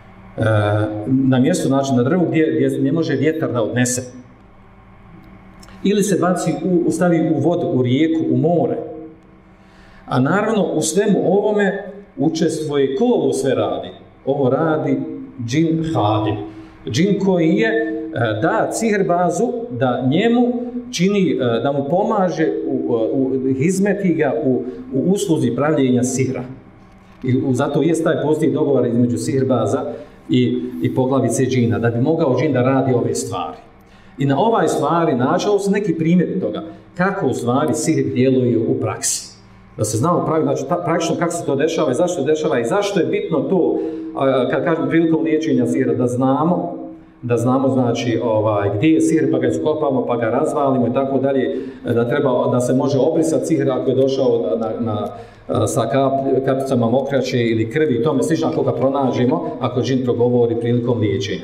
Na mjestu, znači na drvu gdje ne može vjetar da odnese. ili se stavi u vodu, u rijeku, u more. A naravno u svemu ovome učestvuje, ko ovo sve radi? Ovo radi džin hadim. Džin koji je da sihrbazu da njemu čini, da mu pomaže, izmeti ga u usluzi pravljenja sihra. I zato jest taj postoji dogovor između sihrbaza i poglavice džina, da bi mogao džin da radi ove stvari. I na ovaj stvari načelo su neki primjeri toga, kako u stvari sihr djeluje u praksi. Da se znamo znači, praktično kako se to dešava i zašto se dešava i zašto je bitno to, kad kažem prilikom liječenja sihra, da znamo znači gdje je sihr, pa ga iskopamo, pa ga razvalimo i tako dalje, da se može obrisati sihr ako je došao sa kapicama mokraće ili krvi i tome slično, ako ga pronađemo, ako džin progovori prilikom liječenja.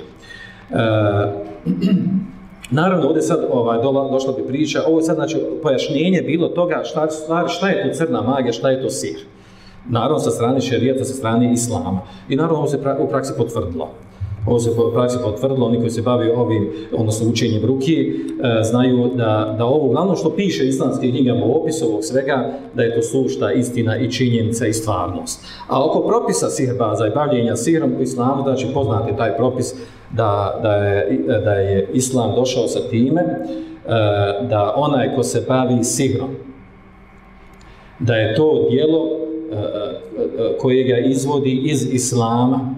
Naravno, ovdje sad došla bi priča, ovo je sad znači pojašnjenje bilo toga šta je to crna magija, šta je to sihr. Naravno, sa strane šerijata, sa strane islama. I naravno, ovo se u praksi potvrdilo. Oni koji se bave ovim, odnosno učenjem ruki, znaju da ovo, uglavnom što piše islamskim knjigama u opisu ovog svega, da je to sušta istina i činjenica i stvarnost. A oko propisa sihrbaza i bavljenja sihrom u islamu, znači poznate taj propis da je islam došao sa time da onaj ko se bavi sihrom, da je to djelo koje ga izvodi iz islama,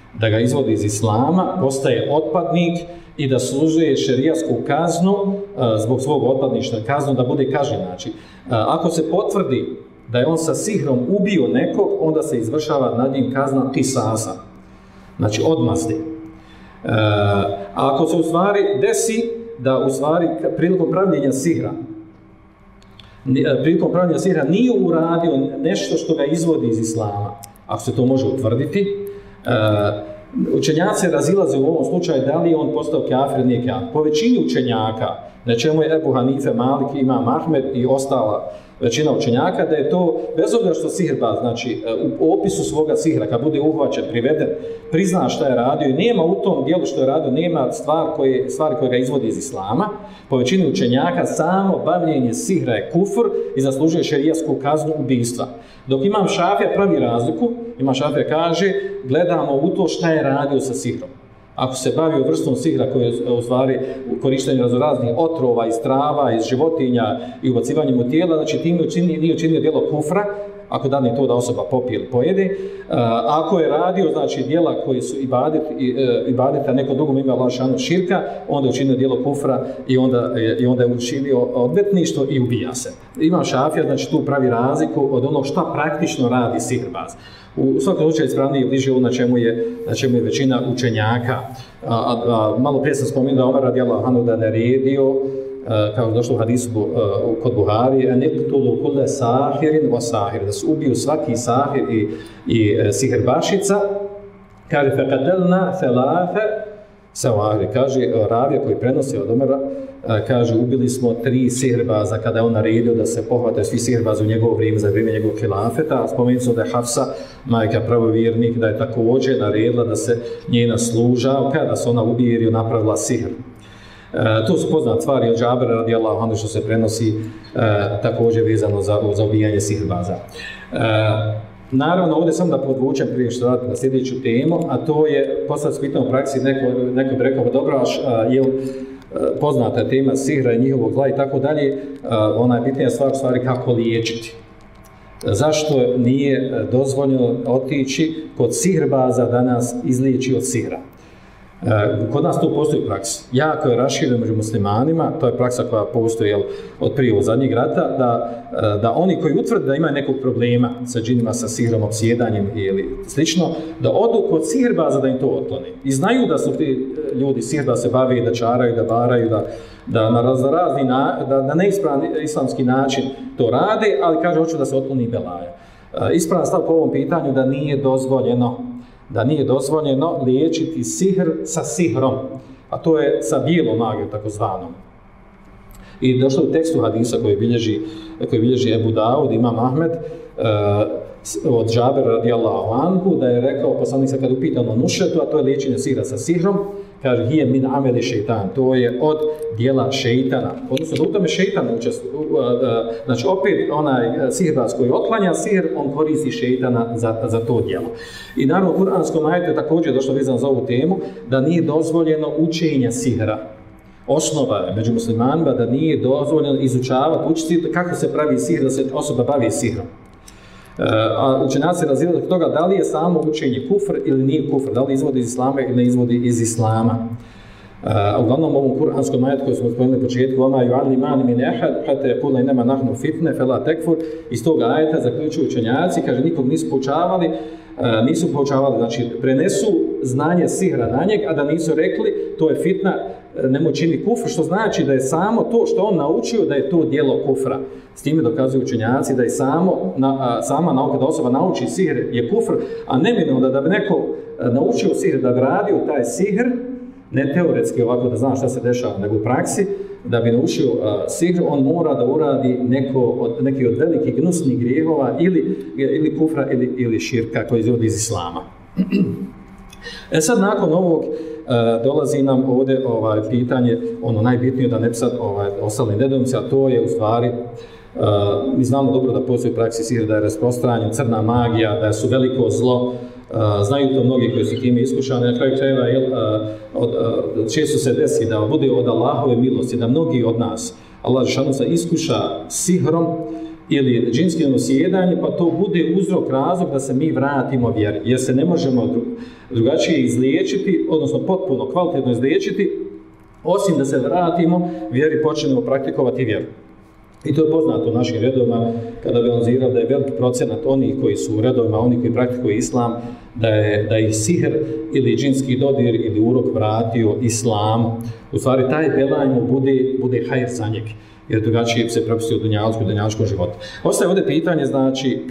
postaje otpadnik i da služuje šerijatsku kaznu zbog svog otpadništva, kaznu da bude kažnjen. Znači, ako se potvrdi da je on sa sihrom ubio nekog, onda se izvršava nad njim kazna kisasa, znači odmazde. A ako se u stvari desi da u stvari prilikom pravljenja sihra nije uradio nešto što ga izvodi iz islama, ako se to može utvrditi, učenjaci razilaze u ovom slučaju da li je on postao kafir ili nije kafir. Po većini učenjaka, na čemu je Ebu Hanife, Malik, Imam Ahmed i ostala većina učenjaka, da je to, bez obzira što sihrba, znači u opisu svoga sihra, kad bude uhvaćen, priveden, prizna šta je radio i nema u tom dijelu što je radio, nema stvari koje ga izvodi iz islama. Po većini učenjaka samo bavljenje sihra je kufr i zaslužuje šerijatsku kaznu ubistva. Dok Imam Šafija pravi razliku, Imam Šafija kaže, gledamo u to šta je radio sa sihrom. Ako se bavio vrstom sihra koji je u stvari korištenje raznoraznih otrova iz trava, iz životinja i ubacivanjem u tijela, znači tim nije učinio djelo kufra, ako dane to da osoba popije ili pojede. Ako je radio, znači djela koji su ibadeta nekom drugom ime Allah šanu širka, onda je učinio djelo kufra i onda je učinio odvetništvo i ubija se. Imam Šafija, znači tu pravi razliku od onog šta praktično radi sihrbaz. U svakom slučaju ispravnije bliže ovo na čemu je većina učenjaka. Malo prije sam spomenuo da Omer radijallahu anhu da naredio, kao je došlo u hadisu kod Buhari, niqtulu kulle sahirin wa sahir, da su ubiju svaki sahir i sihrbašica. Kaže, faqatalna thalatha sawahir, kaže ravija koji prenosi od Omera, kaže, ubili smo 3 sihrbaza kada je on naredio da se pohvataju svi sihrbazi u njegovo vrijeme, za vrijeme njegovog hilafeta. Spomenuti su da je Hafsa, majka pravovjernik, da je također naredila da se njena služavka, da se ona ubije jer je napravila sihr. To su poznate stvari od Džabera radijallahu anhu što se prenosi također vezano za ubijanje sihrbaza. Naravno, ovdje sam da podvučem prije što radim na sljedeću temu, a to je, poslije se pitao u praksi, neko bi rekao, dobro, je poznata tema sihra i njihovog zla i tako dalje, ona je bitnija stvari kako liječiti. Zašto nije dozvoljeno otići kod sihrbaza da nas izliječi od sihra? Kod nas to postoji praksa. Jako je rašireno među muslimanima, to je praksa koja postoji od prije od zadnjeg rata, da oni koji utvrde da imaju nekog problema sa džinima, sa sihrom, opsjedanjem ili slično, da odu kod sihrbaza da im to otklone. I znaju da su ti ljudi sihrba se bave, da čaraju, da varaju, da na razni da neispravan islamski način to rade, ali kaže hoću da se otkloni belaja. Ispravan stav po ovom pitanju da nije dozvoljeno liječiti sihr sa sihrom, a to je sa bijelom magijom, takozvanom. I došlo u tekstu hadisa koji bilježi Ebu Daud, Imam Ahmed, od Džabera radijallahu anhu, da je rekao, poslanik kad upitano nušetu, a to je liječenje sihra sa sihrom, kaže, hije min ameli šeitan, to je od dijela šeitana. Odnosno, da u tome šeitan učestvuje. Znači, opet onaj sihrbaz koji otklanja sihr, on koristi šeitana za to djelo. I naravno, u kuranskom ajetu je također došlo vezano za ovu temu, da nije dozvoljeno učenje sihra. Osnova je među muslimanima da nije dozvoljeno izučavati, učiti kako se pravi sihr, da se osoba bavi sihrom. A učenjaci razilaze toga da li je samo učenje kufr ili nije kufr, da li izvodi iz islama ili ne izvodi iz islama. Uglavnom ovom kuranskom ajetu koji smo spomenuli na početku, oma yu'allimani min ahad hatta yaqula inma nahnu fitne fala takfur, iz toga ajeta zaključuju učenjaci, kaže nikog nisu poučavali, znači prenesu znanje sihra na njeg, a da nisu rekli to je fitna, nemoj čini kufr, što znači da je samo to što on naučio da je to djelo kufra. S time dokazuju učenjaci da je sama nauka da osoba nauči sihr je kufr, a neminovno da bi neko naučio sihr, da bi radio taj sihr, ne teoretski ovako da zna šta se dešava, nego u praksi, da bi naučio sihr, on mora da uradi neki od velikih gnusnih grijehova ili kufra ili širka koji izvodi iz islama. Sad nakon ovog dolazi nam ovdje pitanje, ono najbitnije da ne bi sad ostali nedoumice, a to je u stvari, mi znamo dobro da postoji u praksi sihr, da je rasprostranjen, crna magija, da su veliko zlo, znaju to mnogi koji su time iskušani, na kraju krajeva često se desi da bude od Allahove milosti, da mnogi od nas, Allah dželešanu se iskuša sihrom ili džinskim osjedanjem, pa to bude uzrok, razlog da se mi vratimo vjeri, jer se ne možemo drugačije izliječiti, odnosno potpuno kvalitetno izliječiti, osim da se vratimo vjeri, počnemo praktikovati vjeru. I to je poznato u našim redovima, kada bi analizirao da je veliki procenat onih koji su u redovima, oni koji praktikuju islam, da je sihr ili džinski dodir ili urok vratio islamu. U stvari, taj belaj mu bude hajr za njeg, jer drugačije se prepusti u dunjalučkom životu. Ostaje ovdje pitanje, znači,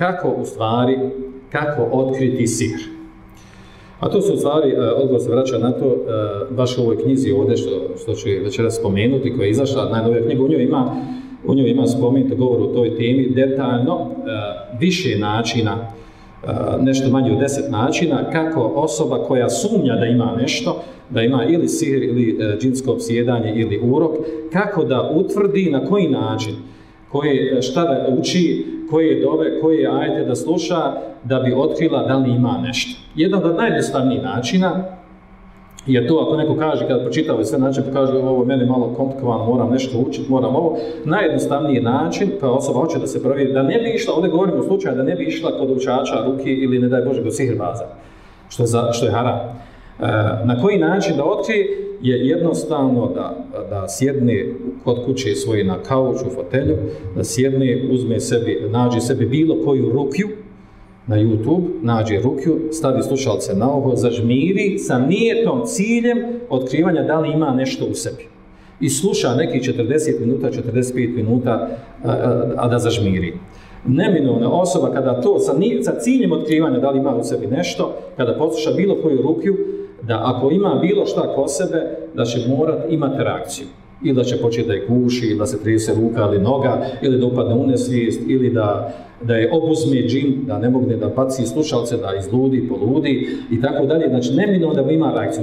kako otkriti sihr. A to se u stvari, odgovor se vraća na to, baš u ovoj knjizi ovdje, što ću večeras spomenuti, koja je izašla, najnovija knjiga, u njoj ima spomenuto govor o toj temi, detaljno, više načina, nešto manje od 10 načina, kako osoba koja sumnja da ima nešto, da ima ili sihr, ili džinsko opsjedanje, ili urok, kako da utvrdi na koji način, šta da uči, koje dove, koje ajete da sluša, da bi otkrila da li ima nešto. Jedan od najjednostavnijih načina je to, ako neko kaže, kada pročita ove sve načine, kaže ovo je meni malo komplikovano, moram nešto učiti, moram ovo, najjednostavniji način, kao osoba hoće da se provjeri, da ne bi išla, ovdje govorimo o slučaju, da ne bi išla kod učača ruki ili ne daj Bože kod sihrbaza, što je haram. Na koji način da otkrije je jednostavno da sjedne kod kuće svoje na kauču, u fotelju, da sjedne, nađe sebi bilo koju rukju na YouTube, nađe rukju, stavi slušalce na uho, zažmiri sa nijetom, ciljem otkrivanja da li ima nešto u sebi. I sluša nekih 40 minuta, 45 minuta, a da zažmiri. Neminovna osoba kada to sa ciljem otkrivanja da li ima u sebi nešto, kada posluša bilo koju rukju, da ako ima bilo šta kod sebe, da će morati imati reakciju. Ili da će početi da je kuši, ili da se trese ruka ili noga, ili da upadne u nesvijest, ili da je obuzme džin, da ne mogne da baci slušalce, da izludi, poludi i tako dalje. Znači, neminovno da ima reakciju.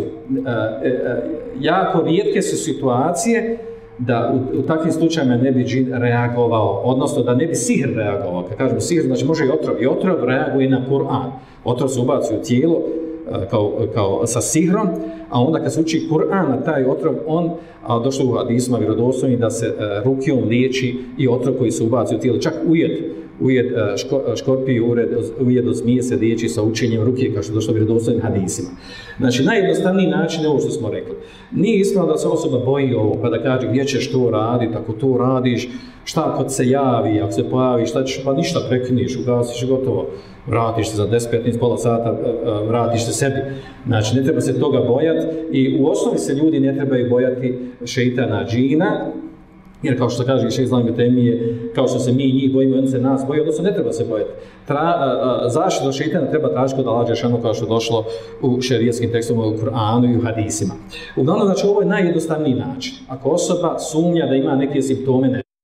Jako rijetke su situacije da u takvim slučajima ne bi džin reagovao, odnosno da ne bi sihr reagovao. Kad kažemo sihr, znači može i otrov. I otrov reaguje na Kur'an. Otrov se ubaci u tijelo kao sa sihrom, a onda kad se uči Kur'an na taj otrov, a došlo u hadisima vjerodostojnim da se rukijom liječi i otrov koji se ubaci u tijelo. Čak ujed škorpije, ujed od zmije se liječi sa učenjem rukije, kao što je došlo u vjerodostojnim hadisima. Znači, najjednostavniji način je ovo što smo rekli. Nije ispravno da se osoba boji ovo, pa da kaže gdje ćeš to raditi, ako to radiš, šta ako se javi, ako se pojavi, šta ćeš, pa ništa prekiniš, ugasiš gotovo, vratiš se za 10-15 pola sata, vratiš se sebi. Znači, ne treba se toga bojati i u osnovi se ljudi ne trebaju bojati šeitana, džina, jer kao što kaže šejh Islam ibn Temije, kao što se mi njih bojimo, oni se nas boje, odnosno ne treba se bojati. Zaštitu od šeitana treba tražiti kod Allaha dželešanu, kao što je došlo u šerijskim tekstovima, u Kur'anu i u hadisima. Uglavnom, znači, ovo je najjednostavniji način. Ako osoba sumnja da ima neke simptome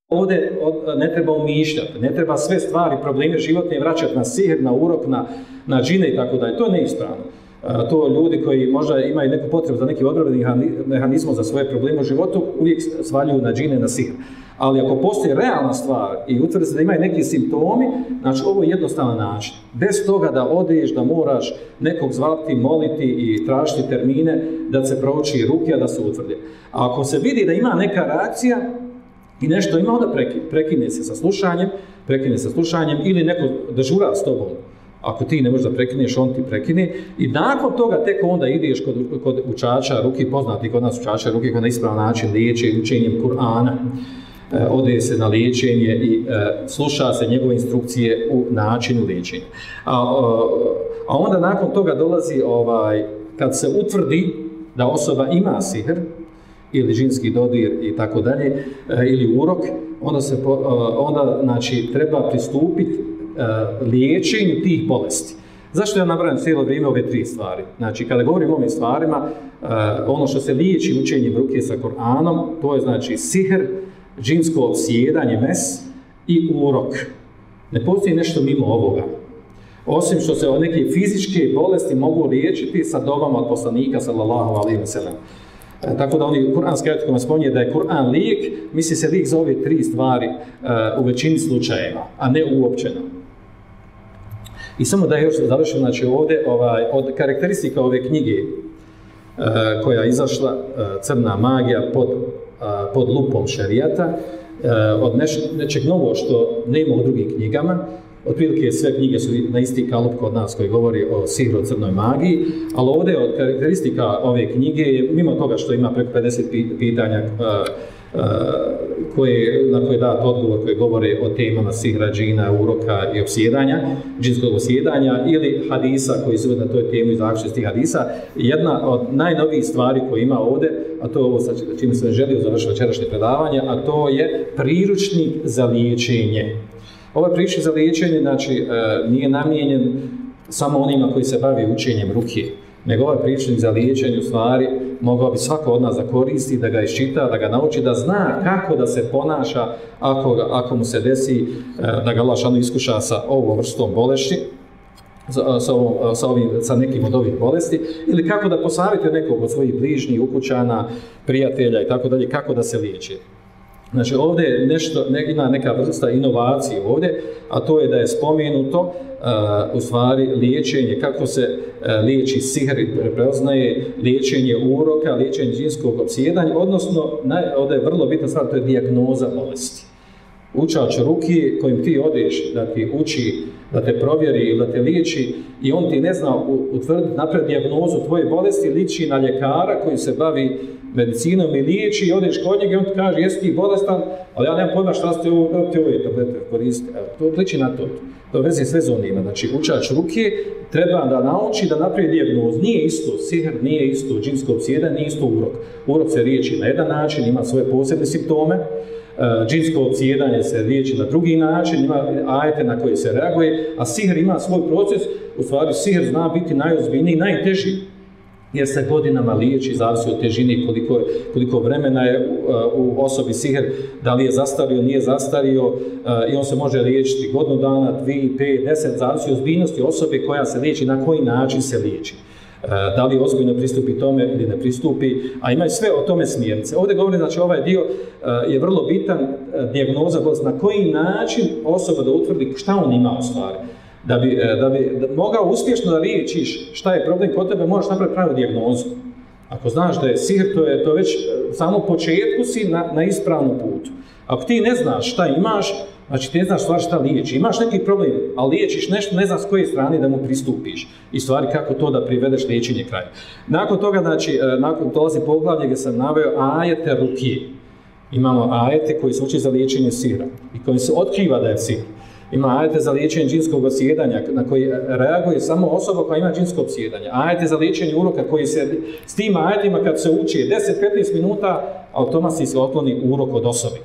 Ovdje ne treba umišljati, ne treba sve stvari, probleme životne vraćati na sihr, na urok, na džine i tako dalje. To je neispravno. To ljudi koji možda imaju neku potrebu za neki odbrani mehanizmom za svoje probleme u životu, uvijek svaljuju na džine, na sihr. Ali ako postoji realna stvar i utvrdi se da imaju neki simptomi, znači ovo je jednostavan način. Bez toga da odeš, da moraš nekog zvati, moliti i tražiti termine, da se prouči rukija, da se utvrdi. A ako se vidi da ima neka reakcija i nešto ima, onda prekine se sa slušanjem ili neko dežura s tobom. Ako ti ne možeš da prekineš, on ti prekine i nakon toga tek onda ideš kod učača ruki, poznati kod nas učača ruki koji na ispravan način liječe učenjem Kur'ana. Ode se na liječenje i sluša se njegove instrukcije u načinu liječenja. A onda nakon toga dolazi, kad se utvrdi da osoba ima sihr, ili džinski dodir i tako dalje, ili urok, onda znači, treba pristupiti liječenju tih bolesti. Zašto ja nabrajam cijelo vrijeme ove tri stvari? Znači, kada govorim o ovim stvarima, ono što se liječi učenjem ruke sa Kur'anom, to je znači sihr, džinsko opsjedanje, mes i urok. Ne postoji nešto mimo ovoga. Osim što se neke fizičke bolesti mogu liječiti sa dovama od poslanika, sallallahu alejhi ve sellem. Tako da oni kuranski ajet koji spominje da je Kur'an lijek, misli se lijek za ove tri stvari u većini slučajeva, a ne uopćeno. I samo da još završim, znači ovdje od karakteristika ove knjige koja je izašla, Crna magija pod lupom šerijata, od nečeg novo što nema u drugim knjigama. Otprilike sve knjige su na isti kalup kod nas koji govori o sihru, o crnoj magiji, ali ovdje od karakteristika ove knjige, mimo toga što ima preko 50 pitanja na koje dat odgovor koji govore o temama sihra, džina, uroka i opsjedanja, džinskog opsjedanja ili hadisa koji su na toj temi iz zaključnih hadisa. Jedna od najnovijih stvari koje ima ovdje, a to je ovo sa čime sam želio završiti večerašnje predavanje, a to je priručnik za liječenje. Ovaj priručnik za liječenje, znači, nije namijenjen samo onima koji se bavi učenjem ruke, nego ovaj priručnik za liječenje u stvari mogao bi svako od nas da koristi, da ga iščita, da ga nauči, da zna kako da se ponaša ako mu se desi da ga Allah iskuša sa ovom vrstom bolesti, sa nekim od ovih bolesti, ili kako da posavjetuje nekog od svojih bližnjih, ukućana, prijatelja i tako dalje, kako da se liječi. Znači ovdje ima neka vrsta inovacije ovdje, a to je da je spomenuto u stvari liječenje, kako se liječi sihr i prepoznaje liječenje uroka, liječenje džinskog opsjedanja, odnosno ovdje je vrlo bitna stvar, to je dijagnoza bolesti. Učač ruki kojim ti odeš da ti uči, da te provjeri ili da te liječi i on ti ne zna utvrditi napred dijagnozu tvoje bolesti, liči na ljekara koji se bavi medicinom i liječi i odeš kod njega i on ti kaže jesi ti bolestan, ali ja nemam pojma šta ste ove tablete koristiti. To liči na to. To veze s vezonima. Znači učač ruke treba da nauči da napravi dijagnozu. Nije isto sihr, nije isto džinsko opsjedanje, nije isto urok. Urok se liječi na jedan način, ima svoje posebne simptome. Džinsko opsjedanje se liječi na drugi način, ima ajete na koje se reaguje, a sihr ima svoj proces. U stvari sihr zna biti najozbiljniji, najteži, jer se godinama liječi, zavisi od težine, koliko vremena je u osobi sihr, da li je zastario, nije zastario, i on se može liječiti godinu dana, 2, 5, 10, zavisi od ozbiljnosti osobe koja se liječi, na koji način se liječi. Da li ozbiljno pristupi tome ili ne pristupi, a imaju sve o tome smjernice. Ovdje govori, znači ovaj dio je vrlo bitan, dijagnoza bolesti, na koji način osoba da utvrdi šta on ima u stvari. Da bi mogao uspješno da liječiš šta je problem kod tebe, moraš napraviti pravu dijagnozu. Ako znaš da je sihr, to već u samom početku si na ispravnom putu. Ako ti ne znaš šta imaš, znači ti ne znaš stvari šta liječi. Imaš neki problem, ali liječiš nešto, ne znaš s koje strane da mu pristupiš. I stvari kako to da privedeš liječenje kraju. Nakon toga, znači, nakon dolazi poglavlje gdje sam naveo ajete ruki. Imamo ajete koji se uči za liječenje sihra i koji se otkriva da je sihr. Ima ajete za liječenje džinskog opsjedanja na koji reaguje samo osoba koja ima džinsko opsjedanje. Ajete za liječenje uroka koji se s tim ajetima kad se uči 10-15 minuta automatski se otkloni urok od osobe.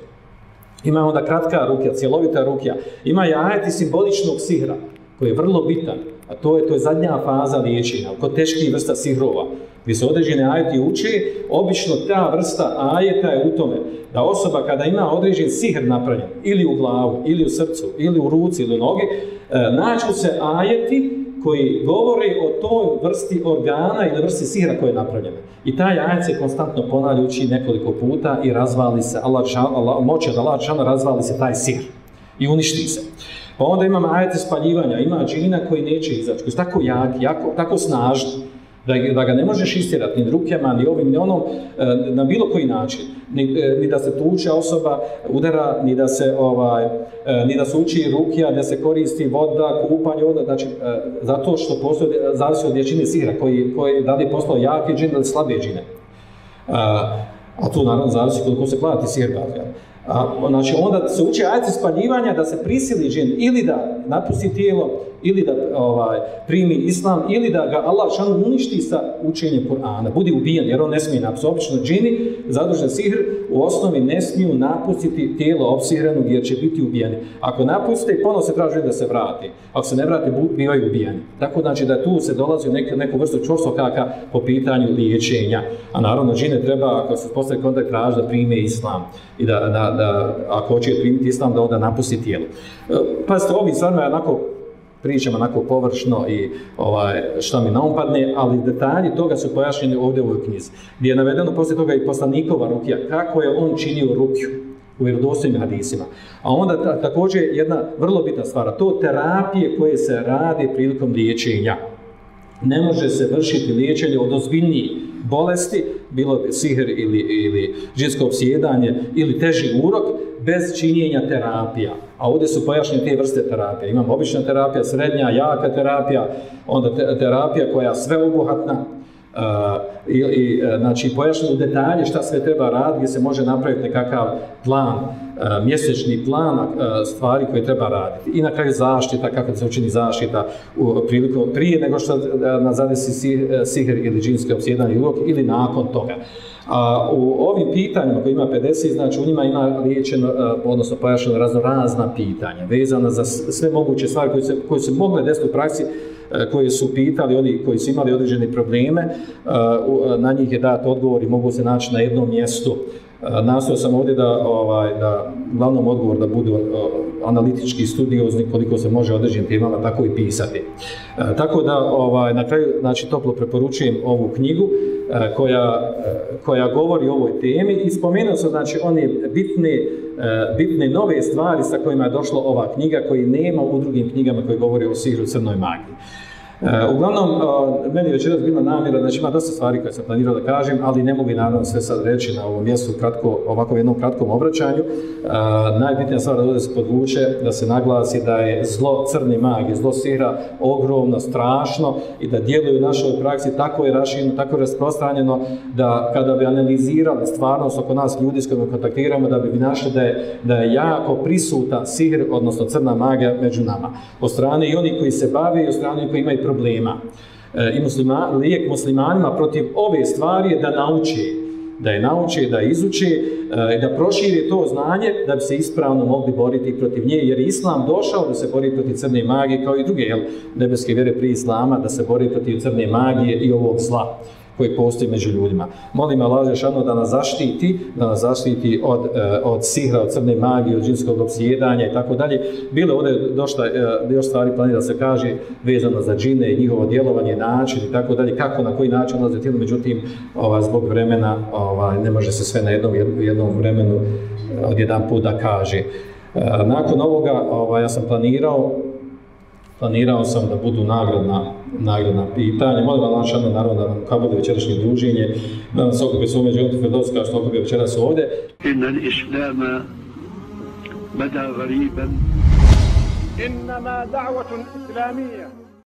Ima onda kratka rukja, cjelovita rukja. Ima i ajeti simboličnog sihra koji je vrlo bitan. a to je zadnja faza liječenja, kod teških vrsta sihrova, gdje se određene ajeti uče, obično ta vrsta ajeta je u tome da osoba kada ima određen sihr napravljen, ili u glavu, ili u srcu, ili u ruci, ili u nogi, nađu se ajeti koji govore o toj vrsti organa ili vrsti sihra koja je napravljena. I taj ajet se konstantno ponavljajući nekoliko puta i razvali se, moće da Allah dželle razvali se taj sihr i uništi se. Pa onda imamo ajete spaljivanja, ima džina koji neće izaći, koji su tako jaki, tako snažni, da ga ne možeš istjerati ni rukama, ni ovim, ni onom, na bilo koji način. Ni da se tuče osoba, udara, ni da se uči rukija, da se koristi voda, kupanje, znači, zato što postoji, zavisi od jačine sihra, koji da li je poslao jake džine ili slabe džine. A tu naravno zavisi koliko se plati sihr. Znači, onda se uči ajeti spaljivanja da se prisili džin ili da napusti tijelo, ili da primi islam, ili da ga Allah dželle uništi sa učenjem Kur'ana, budi ubijen, jer on ne smije napustiti. Obično džini, zadužen sihr, u osnovi ne smiju napustiti tijelo opsihrenog jer će biti ubijeni. Ako napuste, ponovno se traži da se vrati. Ako se ne vrati, bivaju ubijeni. Tako znači da tu se dolazi u neku vrstu čorsokaka po pitanju liječenja. A naravno, džine treba, ako se postavi kontakt, traži da prime islam i da ako hoće primiti islam, da onda napusti tijelo. Pazite, ovim stvarno je onako pričam onako površno i šta mi naumpadne, ali detalji toga su pojašnjeni ovdje u ovoj knjizi, gdje je navedeno poslije toga i poslanikova rukija, kako je on činio rukiju u vjerodostojnim hadisima. A onda također jedna vrlo bitna stvar, to terapije koje se radi prilikom liječenja. Ne može se vršiti liječenje od ozbiljnijih bolesti, bilo sihr ili džinsko opsjedanje ili teži urok, bez činjenja terapija. A ovdje su pojašnjene te vrste terapija. Imamo obična terapija, srednja, jaka terapija, onda terapija koja je sveobuhvatna, znači pojašnjeno u detalje šta sve treba raditi, gdje se može napraviti nekakav plan, mjesečni plan stvari koje treba raditi. I na kraju zaštita, kako da se učini zaštita prije nego što zadesi sihr ili džinske opsjedanje ili nakon toga. U ovim pitanjima koji ima 50, znači u njima ima liječeno, odnosno pojašnjeno razna pitanja, vezana za sve moguće stvari koje se mogle desiti u praksi, koji su pitali, oni koji su imali određene probleme, na njih je dat odgovor i mogu se naći na jednom mjestu. Nastojao sam ovdje da glavnom odgovor da budu analitički, studiozni, koliko se može određenim temama tako i pisati. Tako da na kraju, znači, toplo preporučujem ovu knjigu koja govori o ovoj temi i spomenuo sam, znači, one bitne nove stvari sa kojima je došla ova knjiga, koji nema u drugim knjigama koji govori o sihru, crnoj magiji. Uglavnom, meni večeras bila namjera, znači ima dosta stvari koje sam planirao da kažem, ali ne mogu naravno sve sad reći na ovom mjestu ovako jednom kratkom obraćanju. Najbitnija stvar da ovdje se podvuče, da se naglasi da je zlo crne magije, zlo sihra ogromno, strašno i da djeluje u našoj praksi, tako je rašireno, tako je rasprostranjeno, da kada bi analizirali stvarnost oko nas ljudi s kojima kontaktiramo, da bi našli da je jako prisutan sihr, odnosno crna magija među nama. Od strane i oni koji se bave i od strane koji imaju problema. I lijek muslimanima protiv ove stvari je da je nauče, da izuče i da prošire to znanje da bi se ispravno mogli boriti protiv nje, jer je Islam došao da se bori protiv crne magije kao i druge nebeske vjere prije Islama, da se bori protiv crne magije i ovog zla koji postoji među ljudima. Molim Allah dželešanu da nas zaštiti od sihra, od crne magije, od džinskog opsjedanja i tako dalje. Bilo ovdje došla još stvari planira da se kaže vezano za džine i njihovo djelovanje, način i tako dalje, kako, na koji način odlaze tijelo, međutim zbog vremena ne može se sve na jednom vremenu odjedan put da kaže. Nakon ovoga ja sam planirao sam da budu nagradna pitanja. Molim Allah dželešanu naravno da nam kabuli večerašnje druženje, da nas okupi svome džennetu firdevs kao što okupi večeras ovdje. Inna al-islama bada ghariban. Innama da'watun islamiyya